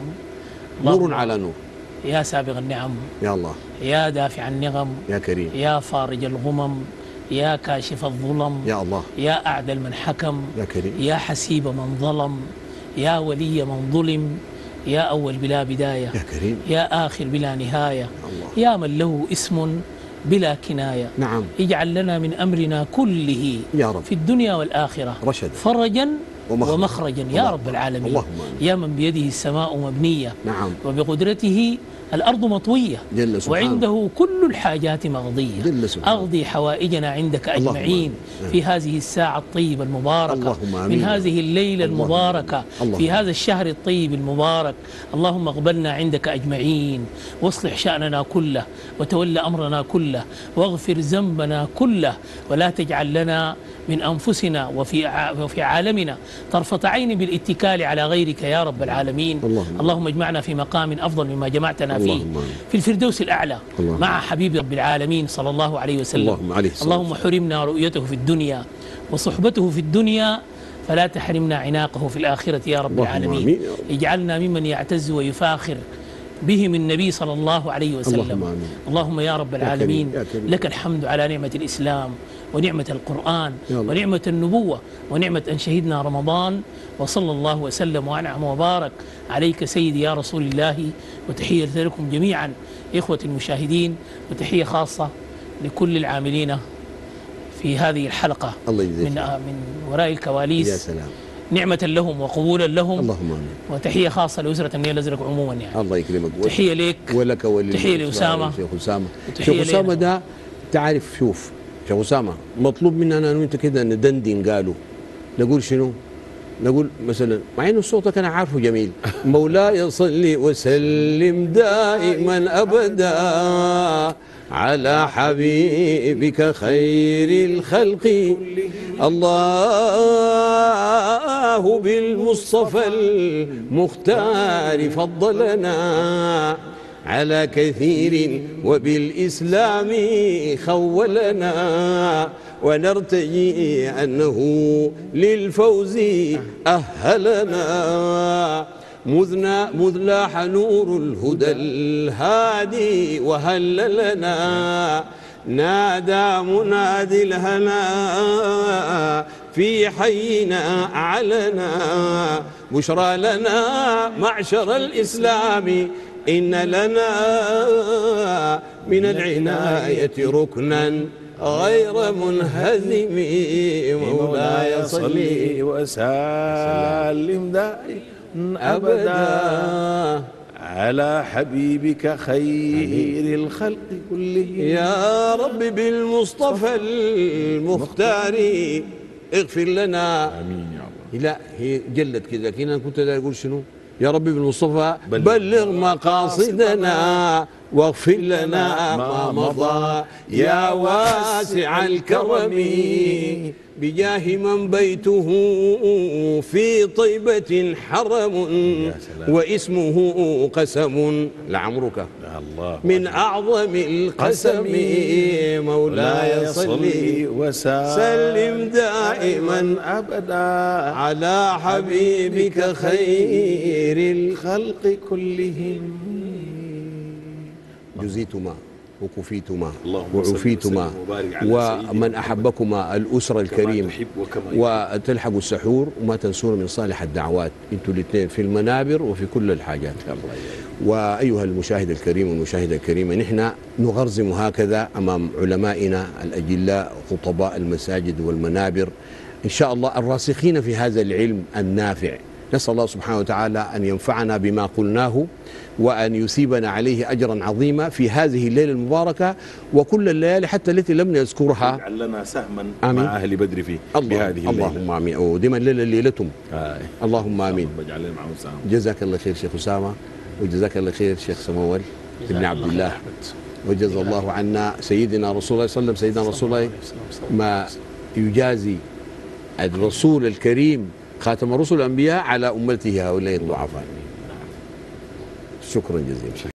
A: نور على نور.
C: يا سابغ النعم،
A: يا الله،
C: يا دافع النغم،
A: يا كريم،
C: يا فارج الغمم، يا كاشف الظلم،
A: يا الله،
C: يا أعدل من حكم،
A: يا كريم،
C: يا حسيب من ظلم، يا ولي من ظلم، يا أول بلا بداية،
A: يا كريم،
C: يا آخر بلا نهاية،
A: الله،
C: يا من له اسم بلا كناية.
A: نعم.
C: اجعل لنا من أمرنا كله
A: يا رب
C: في الدنيا والآخرة
A: رشد،
C: فرجا ومخرجا يا رب العالمين.
A: اللهم
C: يا من بيده السماء مبنية،
A: نعم،
C: وبقدرته الأرض مطوية،
A: جل سبحانه،
C: وعنده كل الحاجات مغضية.
A: جل سبحانه.
C: أغضي حوائجنا عندك أجمعين في هذه الساعة الطيبة المباركة، من هذه الليلة المباركة، في هذا الشهر الطيب المبارك. اللهم اقبلنا عندك أجمعين، واصلح شأننا كله، وتولى أمرنا كله، واغفر ذنبنا كله، ولا تجعل لنا من أنفسنا وفي عالمنا طرفة عين بالاتكال على غيرك يا رب العالمين. اللهم اجمعنا في مقام أفضل مما جمعتنا فيه، في الفردوس الأعلى مع حبيب رب العالمين صلى الله عليه وسلم. اللهم حرمنا رؤيته في الدنيا وصحبته في الدنيا، فلا تحرمنا عناقه في الآخرة يا رب العالمين. اجعلنا ممن يعتز ويفاخر بهم النبي صلى الله عليه وسلم. اللهم يا رب العالمين، لك الحمد على نعمة الإسلام ونعمة القرآن ونعمة النبوة ونعمة أن شهدنا رمضان. وصلى الله وسلم وأنعم وبارك عليك سيدي يا رسول الله. وتحية لكم جميعا إخوة المشاهدين، وتحية خاصة لكل العاملين في هذه الحلقة من وراء الكواليس.
A: يا سلام.
C: نعمة لهم وقبولا لهم.
A: اللهم آمين.
C: وتحية خاصة لأسرة النيل الأزرق عموما يعني.
A: الله يكرمك.
C: تحية لك
A: ولك
C: تحية لأسامة.
A: شيخ أسامة. شيخ أسامة ده تعرف، شوف شيخ أسامة، مطلوب مننا أنا وأنت كده ندندن، قالوا نقول شنو؟ نقول مثلا، مع انه صوتك انا عارفه جميل، مولاي صل وسلم دائما ابدا على حبيبك خير الخلق، الله بالمصطفى المختار فضلنا على كثير وبالإسلام خولنا، ونرتجي أنه للفوز أهلنا، مذ لاح نور الهدى الهادي وهللنا، نادى منادي الهنا في حينا علنا، بشرى لنا معشر الإسلام إن لنا من العناية ركنا غير منهزم، مولاي صل
B: وسلم دائما أبدا على حبيبك خير الخلق كلهم،
A: يا رب بالمصطفى المختار اغفر لنا.
B: آمين يا رب.
A: لا هي جلت كذا، لكن انا كنت اقول شنو؟ يا ربي بالمصطفى بلغ مقاصدنا واغفر لنا ما مضى يا واسع الكرم بجاه من بيته في طيبة حرم واسمه قسم لعمرك من أعظم القسم مولاي صلي وسلم دائما أبدا على حبيبك خير الخلق كلهم. جزيتما وكفيتما وعفيتما ومن أحبكما الأسرة الكريم وتلحقوا السحور وما تنسون من صالح الدعوات انتوا الاثنين في المنابر وفي كل الحاجات. وأيها المشاهد الكريم والمشاهدة الكريمة، نحن نغرزم هكذا أمام علمائنا الأجلاء خطباء المساجد والمنابر إن شاء الله الراسخين في هذا العلم النافع. نسأل الله سبحانه وتعالى أن ينفعنا بما قلناه وأن يثيبنا عليه أجرا عظيما في هذه الليلة المباركة وكل الليالي حتى التي لم نذكرها.
B: اجعل لنا سهما مع أهل بدر فيه بهذه الليلة. اللهم آمين. وديما الليلة ليلتهم. اللهم آمين. جزاك الله خير شيخ أسامة، وجزاك الله خير شيخ سمول ابن عبد الله، وجزا الله عنا سيدنا رسول الله صلى الله عليه وسلم، سيدنا رسول الله ما يجازي الرسول الكريم خاتم الرسل الأنبياء على أمته هؤلاء الضعفاء. شكرا جزيلا.